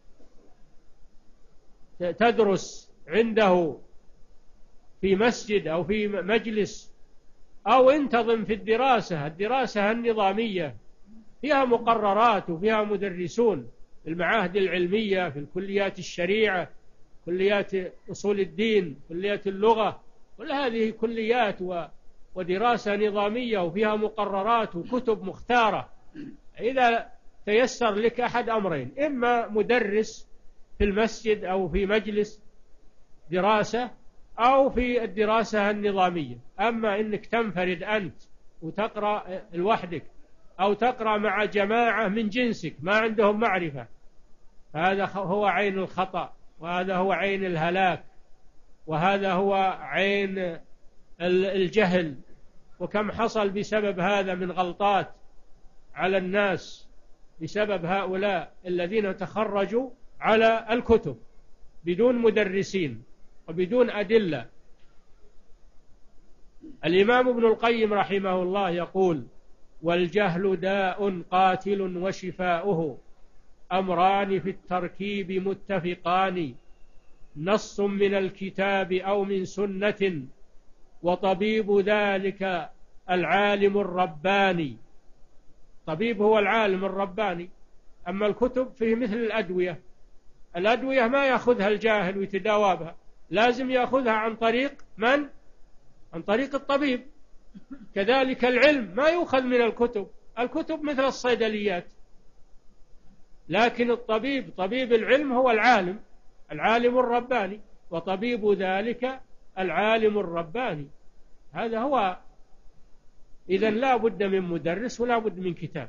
تدرس عنده في مسجد أو في مجلس، أو انتظم في الدراسة الدراسة النظامية فيها مقررات وفيها مدرسون، في المعاهد العلمية، في الكليات الشريعة، كليات أصول الدين، كليات اللغة، كل هذه كليات ودراسة نظامية وفيها مقررات وكتب مختارة. إذا تيسر لك أحد أمرين، إما مدرس في المسجد أو في مجلس دراسة أو في الدراسة النظامية. أما إنك تنفرد أنت وتقرأ لوحدك أو تقرأ مع جماعة من جنسك ما عندهم معرفة، هذا هو عين الخطأ، وهذا هو عين الهلاك، وهذا هو عين الجهل. وكم حصل بسبب هذا من غلطات على الناس بسبب هؤلاء الذين تخرجوا على الكتب بدون مدرسين وبدون أدلة. الإمام ابن القيم رحمه الله يقول: والجهل داء قاتل وشفاؤه أمران في التركيب متفقان، نص من الكتاب أو من سنة، وطبيب ذلك العالم الرباني. طبيب هو العالم الرباني. أما الكتب فيه مثل الأدوية، الأدوية ما يأخذها الجاهل ويتداوى بها، لازم يأخذها عن طريق من؟ عن طريق الطبيب. كذلك العلم ما يؤخذ من الكتب، الكتب مثل الصيدليات، لكن الطبيب طبيب العلم هو العالم العالم الرباني، وطبيب ذلك العالم الرباني. هذا هو. إذن لا بد من مدرس ولا بد من كتاب.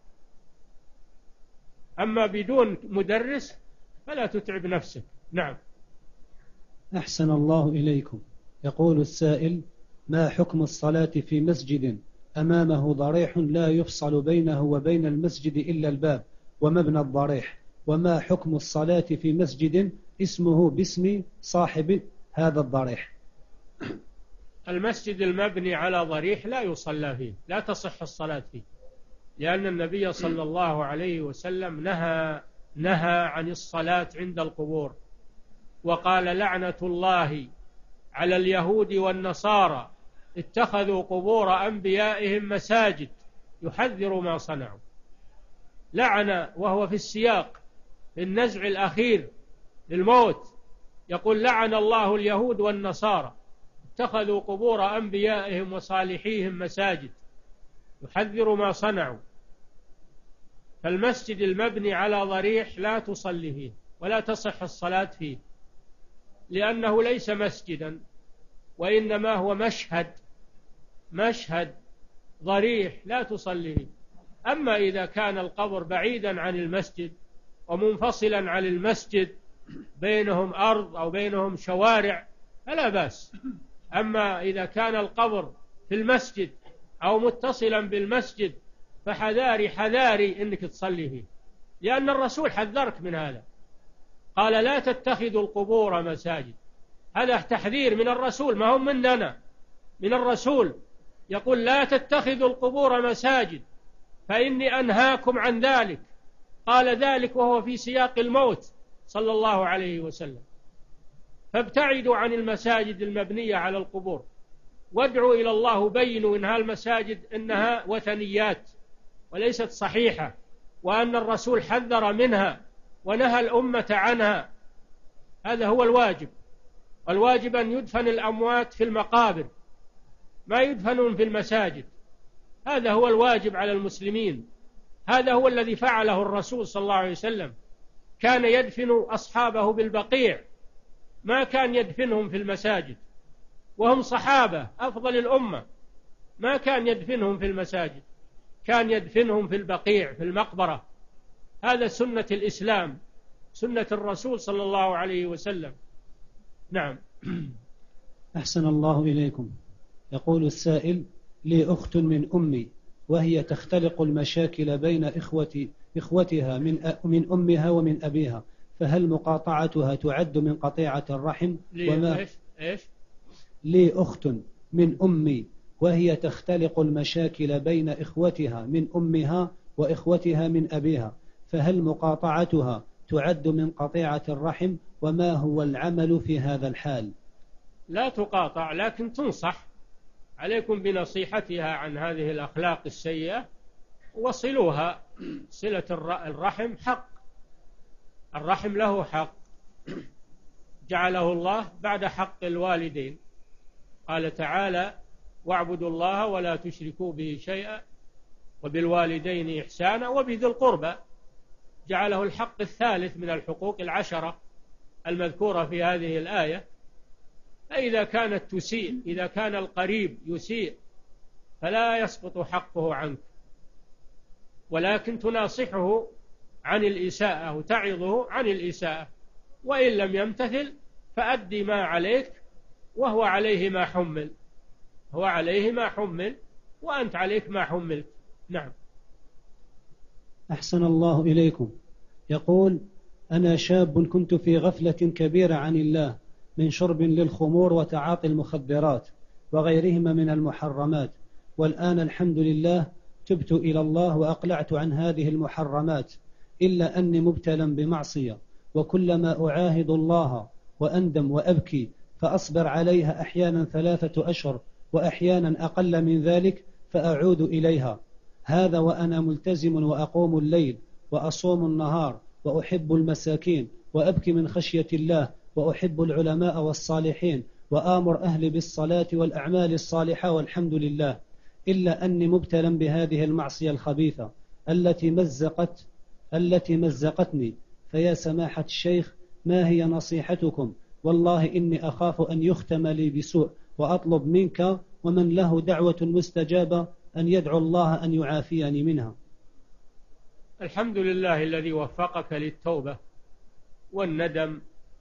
أما بدون مدرس فلا تتعب نفسك. نعم. أحسن الله إليكم. يقول السائل: ما حكم الصلاة في مسجد أمامه ضريح لا يفصل بينه وبين المسجد إلا الباب ومبنى الضريح؟ وما حكم الصلاة في مسجد اسمه باسم صاحب هذا الضريح؟ المسجد المبني على ضريح لا يصلى فيه، لا تصح الصلاة فيه، لأن النبي صلى الله عليه وسلم نهى نهى عن الصلاة عند القبور، وقال: لعنة الله على اليهود والنصارى اتخذوا قبور أنبيائهم مساجد، يحذر ما صنعوا. لعن وهو في السياق، في النزع الأخير للموت، يقول: لعن الله اليهود والنصارى اتخذوا قبور أنبيائهم وصالحيهم مساجد، يحذر ما صنعوا. فالمسجد المبني على ضريح لا تصلي فيه ولا تصح الصلاة فيه، لأنه ليس مسجدا، وإنما هو مشهد مشهد ضريح لا تصلي فيه. أما إذا كان القبر بعيدا عن المسجد ومنفصلا عن المسجد بينهم أرض أو بينهم شوارع فلا بأس. أما إذا كان القبر في المسجد أو متصلا بالمسجد فحذاري حذاري إنك تصلي فيه، لأن الرسول حذرك من هذا، قال لا تتخذوا القبور مساجد. هذا تحذير من الرسول، ما هو مننا، من الرسول، يقول لا تتخذوا القبور مساجد فإني أنهاكم عن ذلك. قال ذلك وهو في سياق الموت صلى الله عليه وسلم. فابتعدوا عن المساجد المبنية على القبور، وادعوا إلى الله، بينوا إن هالمساجد إنها وثنيات وليست صحيحة، وأن الرسول حذر منها ونهى الأمة عنها. هذا هو الواجب. والواجب أن يدفن الأموات في المقابر، ما يدفنون في المساجد. هذا هو الواجب على المسلمين. هذا هو الذي فعله الرسول صلى الله عليه وسلم، كان يدفن أصحابه بالبقيع، ما كان يدفنهم في المساجد، وهم صحابة أفضل الأمة، ما كان يدفنهم في المساجد، كان يدفنهم في البقيع في المقبرة. هذا سنة الإسلام، سنة الرسول صلى الله عليه وسلم. نعم. أحسن الله إليكم. يقول السائل: لي أخت من أمي وهي تختلق المشاكل بين إخوتي إخوتها من من أمها ومن أبيها، فهل مقاطعتها تعد من قطيعة الرحم؟ وما إيش إيش لي أخت من أمي وهي تختلق المشاكل بين إخوتها من أمها وإخوتها من أبيها، فهل مقاطعتها تعد من قطيعة الرحم؟ وما هو العمل في هذا الحال؟ لا تقاطع، لكن تنصح. عليكم بنصيحتها عن هذه الأخلاق السيئة، وصلوها. صلة الرحم حق، الرحم له حق جعله الله بعد حق الوالدين. قال تعالى: واعبدوا الله ولا تشركوا به شيئا وبالوالدين إحسانا وبذي القربى. جعله الحق الثالث من الحقوق العشرة المذكورة في هذه الآية. فإذا كانت تسيء، إذا كان القريب يسيء فلا يسقط حقه عنك، ولكن تناصحه عن الإساءة وتعظه عن الإساءة، وإن لم يمتثل فأدي ما عليك وهو عليه ما حمل، هو عليه ما حمل وأنت عليك ما حملت. نعم. أحسن الله إليكم. يقول: أنا شاب كنت في غفلة كبيرة عن الله من شرب للخمور وتعاطي المخدرات وغيرهما من المحرمات، والآن الحمد لله تبت إلى الله وأقلعت عن هذه المحرمات، إلا أني مبتلا بمعصية، وكلما أعاهد الله وأندم وأبكي فأصبر عليها أحيانا ثلاثة أشهر وأحيانا أقل من ذلك فأعود إليها. هذا وأنا ملتزم وأقوم الليل وأصوم النهار وأحب المساكين وأبكي من خشية الله وأحب العلماء والصالحين وآمر أهلي بالصلاة والأعمال الصالحة والحمد لله، إلا أني مبتلا بهذه المعصية الخبيثة التي مزقت التي مزقتني. فيا سماحة الشيخ، ما هي نصيحتكم؟ والله إني أخاف أن يختم لي بسوء، وأطلب منك ومن له دعوة مستجابة أن يدعو الله أن يعافيني منها. الحمد لله الذي وفقك للتوبة والندم،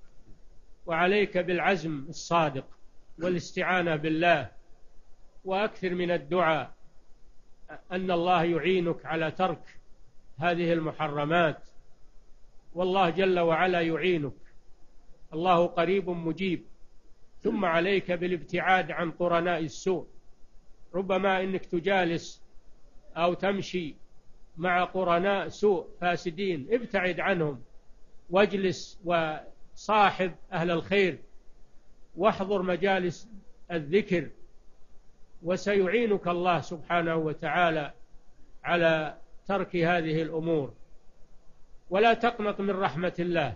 وعليك بالعزم الصادق والاستعانة بالله، وأكثر من الدعاء أن الله يعينك على ترك هذه المحرمات، والله جل وعلا يعينك، الله قريب مجيب. ثم عليك بالابتعاد عن قرناء السوء. ربما إنك تجالس أو تمشي مع قرناء سوء فاسدين، ابتعد عنهم واجلس وصاحب أهل الخير واحضر مجالس الذكر، وسيعينك الله سبحانه وتعالى على ترك هذه الأمور. ولا تقنط من رحمة الله،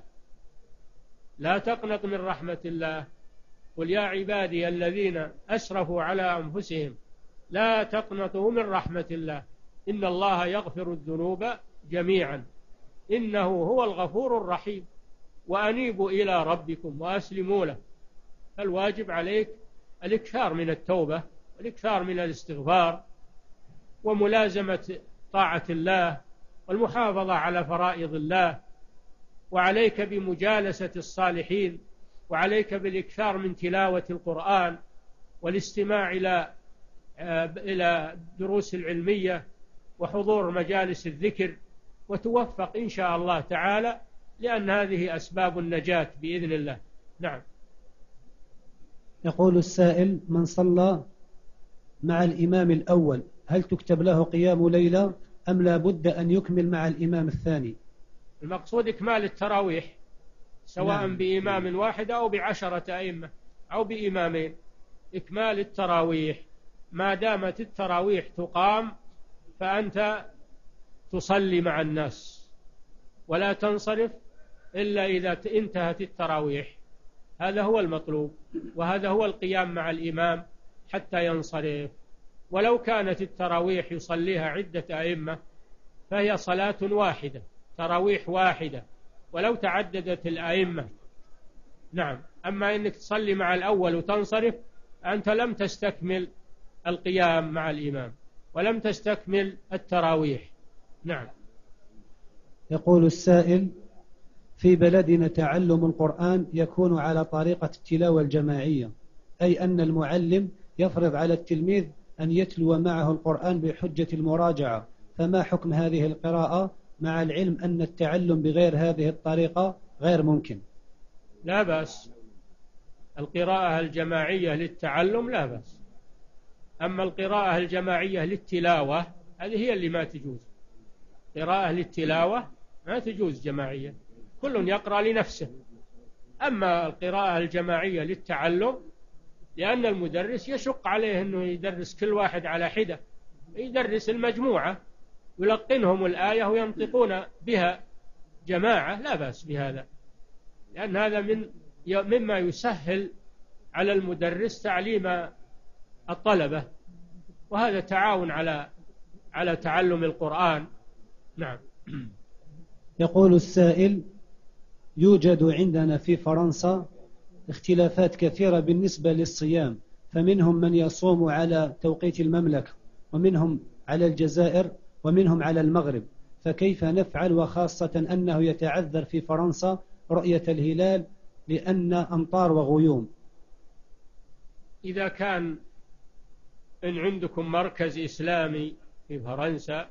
لا تقنط من رحمة الله. قل يا عبادي الذين أسرفوا على أنفسهم لا تقنطوا من رحمة الله إن الله يغفر الذنوب جميعا إنه هو الغفور الرحيم، وأنيبوا إلى ربكم وأسلموا له. فالواجب عليك الإكثار من التوبة والإكثار من الاستغفار وملازمة طاعة الله والمحافظة على فرائض الله، وعليك بمجالسة الصالحين، وعليك بالإكثار من تلاوة القرآن والاستماع إلى إلى دروس العلمية وحضور مجالس الذكر، وتوفق إن شاء الله تعالى، لأن هذه أسباب النجاة بإذن الله. نعم. يقول السائل: من صلى مع الإمام الأول هل تكتب له قيام ليلة أم لا بد أن يكمل مع الإمام الثاني؟ المقصود إكمال التراويح، سواء نعم. بإمام واحد أو بعشرة أئمة أو بإمامين، إكمال التراويح. ما دامت التراويح تقام فأنت تصلي مع الناس ولا تنصرف إلا إذا انتهت التراويح، هذا هو المطلوب، وهذا هو القيام مع الإمام حتى ينصرف. ولو كانت التراويح يصليها عدة أئمة فهي صلاة واحدة، تراويح واحدة ولو تعددت الأئمة. نعم. أما إنك تصلي مع الأول وتنصرف أنت لم تستكمل القيام مع الإمام ولم تستكمل التراويح. نعم. يقول السائل: في بلدنا تعلم القرآن يكون على طريقة التلاوة الجماعية، أي أن المعلم يفرض على التلميذ أن يتلو معه القرآن بحجة المراجعة، فما حكم هذه القراءة مع العلم أن التعلم بغير هذه الطريقة غير ممكن؟ لا بأس، القراءة الجماعية للتعلم لا بأس، أما القراءة الجماعية للتلاوة هذه هي اللي ما تجوز. قراءة للتلاوة ما تجوز جماعية، كل يقرأ لنفسه. أما القراءة الجماعية للتعلم لأن المدرس يشق عليه أنه يدرس كل واحد على حدة، يدرس المجموعة يلقنهم الآية وينطقون بها جماعة، لا بأس بهذا، لأن هذا من مما يسهل على المدرس تعليم الطلبة، وهذا تعاون على على تعلم القرآن. نعم. يقول السائل: يوجد عندنا في فرنسا اختلافات كثيرة بالنسبة للصيام، فمنهم من يصوم على توقيت المملكة، ومنهم على الجزائر، ومنهم على المغرب، فكيف نفعل، وخاصة أنه يتعذر في فرنسا رؤية الهلال لأن أمطار وغيوم؟ إذا كان إن عندكم مركز إسلامي في فرنسا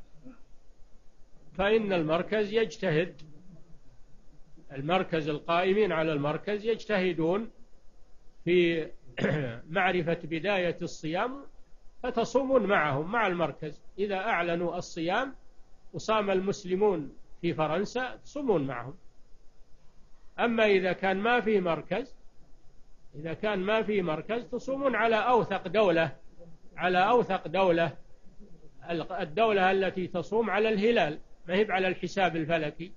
فإن المركز يجتهد، المركز القائمين على المركز يجتهدون في معرفة بداية الصيام، فتصومون معهم مع المركز. إذا أعلنوا الصيام وصام المسلمون في فرنسا تصومون معهم. أما إذا كان ما في مركز إذا كان ما في مركز تصومون على أوثق دولة على أوثق دولة الدولة التي تصوم على الهلال، ما هي على الحساب الفلكي.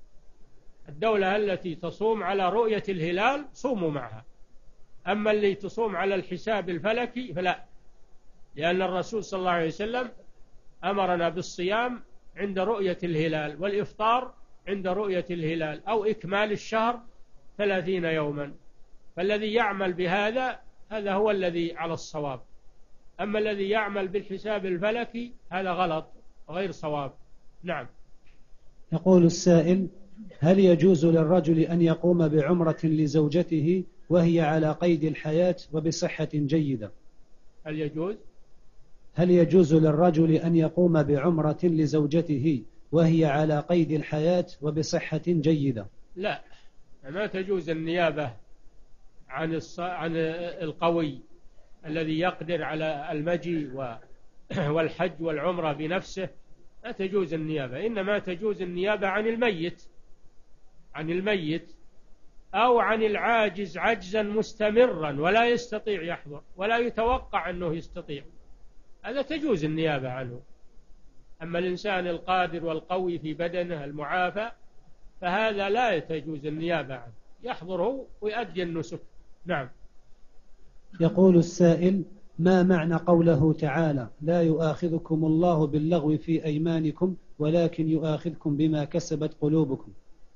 الدولة التي تصوم على رؤية الهلال صوموا معها، أما اللي تصوم على الحساب الفلكي فلا، لأن الرسول صلى الله عليه وسلم أمرنا بالصيام عند رؤية الهلال والإفطار عند رؤية الهلال، أو إكمال الشهر ثلاثين يوما. فالذي يعمل بهذا هذا هو الذي على الصواب، أما الذي يعمل بالحساب الفلكي هذا غلط غير صواب. نعم. يقول السائل: هل يجوز للرجل أن يقوم بعمرة لزوجته وهي على قيد الحياة وبصحة جيدة؟ هل يجوز هل يجوز للرجل أن يقوم بعمرة لزوجته وهي على قيد الحياة وبصحة جيدة؟ لا، ما تجوز النيابة عن عن القوي الذي يقدر على المجي والحج والعمرة بنفسه، لا تجوز النيابة. إنما تجوز النيابة عن الميت عن الميت أو عن العاجز عجزا مستمرا ولا يستطيع يحضر ولا يتوقع أنه يستطيع، هذا تجوز النيابة عنه. أما الإنسان القادر والقوي في بدنه المعافى فهذا لا تجوز النيابة عنه، يحضره ويؤدي النسك. نعم. يقول السائل: ما معنى قوله تعالى: لا يؤاخذكم الله باللغو في أيمانكم ولكن يؤاخذكم بما كسبت قلوبكم؟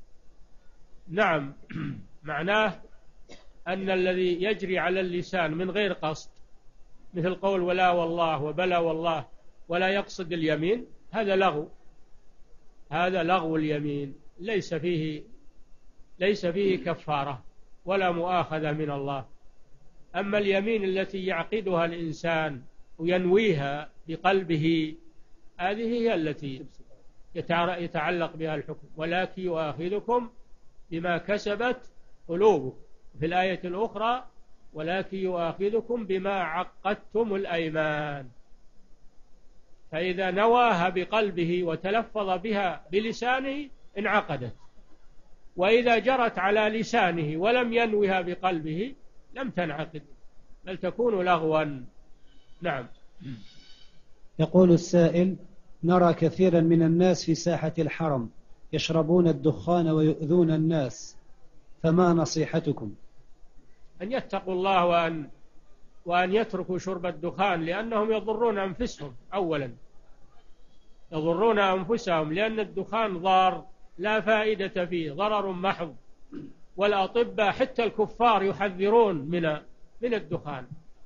نعم، معناه أن الذي يجري على اللسان من غير قصد مثل قول ولا والله وبلا والله ولا يقصد اليمين، هذا لغو، هذا لغو اليمين، ليس فيه ليس فيه كفارة ولا مؤاخذة من الله. أما اليمين التي يعقدها الإنسان وينويها بقلبه، هذه هي التي يتعلق بها الحكم، ولكن يؤاخذكم بما كسبت قلوبكم. في الآية الأخرى ولكن يؤاخذكم بما عقدتم الأيمان. فإذا نواها بقلبه وتلفظ بها بلسانه انعقدت، وإذا جرت على لسانه ولم ينوها بقلبه لم تنعقد، بل تكون لغوا. نعم. يقول السائل: نرى كثيرا من الناس في ساحة الحرم يشربون الدخان ويؤذون الناس، فما نصيحتكم؟ أن يتقوا الله وأن وأن يتركوا شرب الدخان، لأنهم يضرون أنفسهم. أولا يضرون أنفسهم، لأن الدخان ضار لا فائدة فيه، ضرر محض. والأطباء حتى الكفار يحذرون من من الدخان،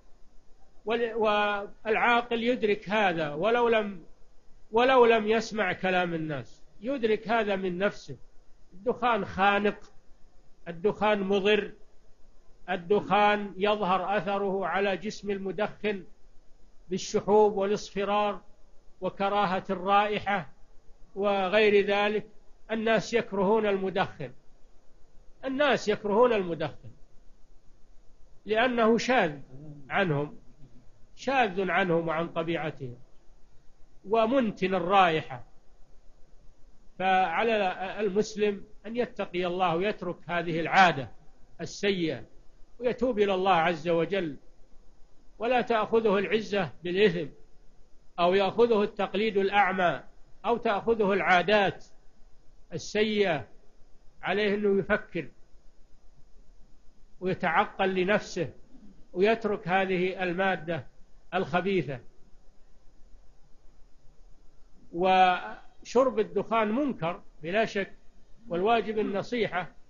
والعاقل يدرك هذا ولو لم ولو لم يسمع كلام الناس، يدرك هذا من نفسه. الدخان خانق، الدخان مضر، الدخان يظهر أثره على جسم المدخن بالشحوب والاصفرار وكراهة الرائحة وغير ذلك. الناس يكرهون المدخن، الناس يكرهون المدخن لأنه شاذ عنهم، شاذ عنهم وعن طبيعتهم ومنتن الرائحة. فعلى المسلم أن يتقي الله ويترك هذه العادة السيئة ويتوب إلى الله عز وجل، ولا تأخذه العزة بالإثم، أو يأخذه التقليد الأعمى، أو تأخذه العادات السيئة. عليه أنه يفكر ويتعقل لنفسه ويترك هذه المادة الخبيثة. وشرب الدخان منكر بلا شك، والواجب النصيحة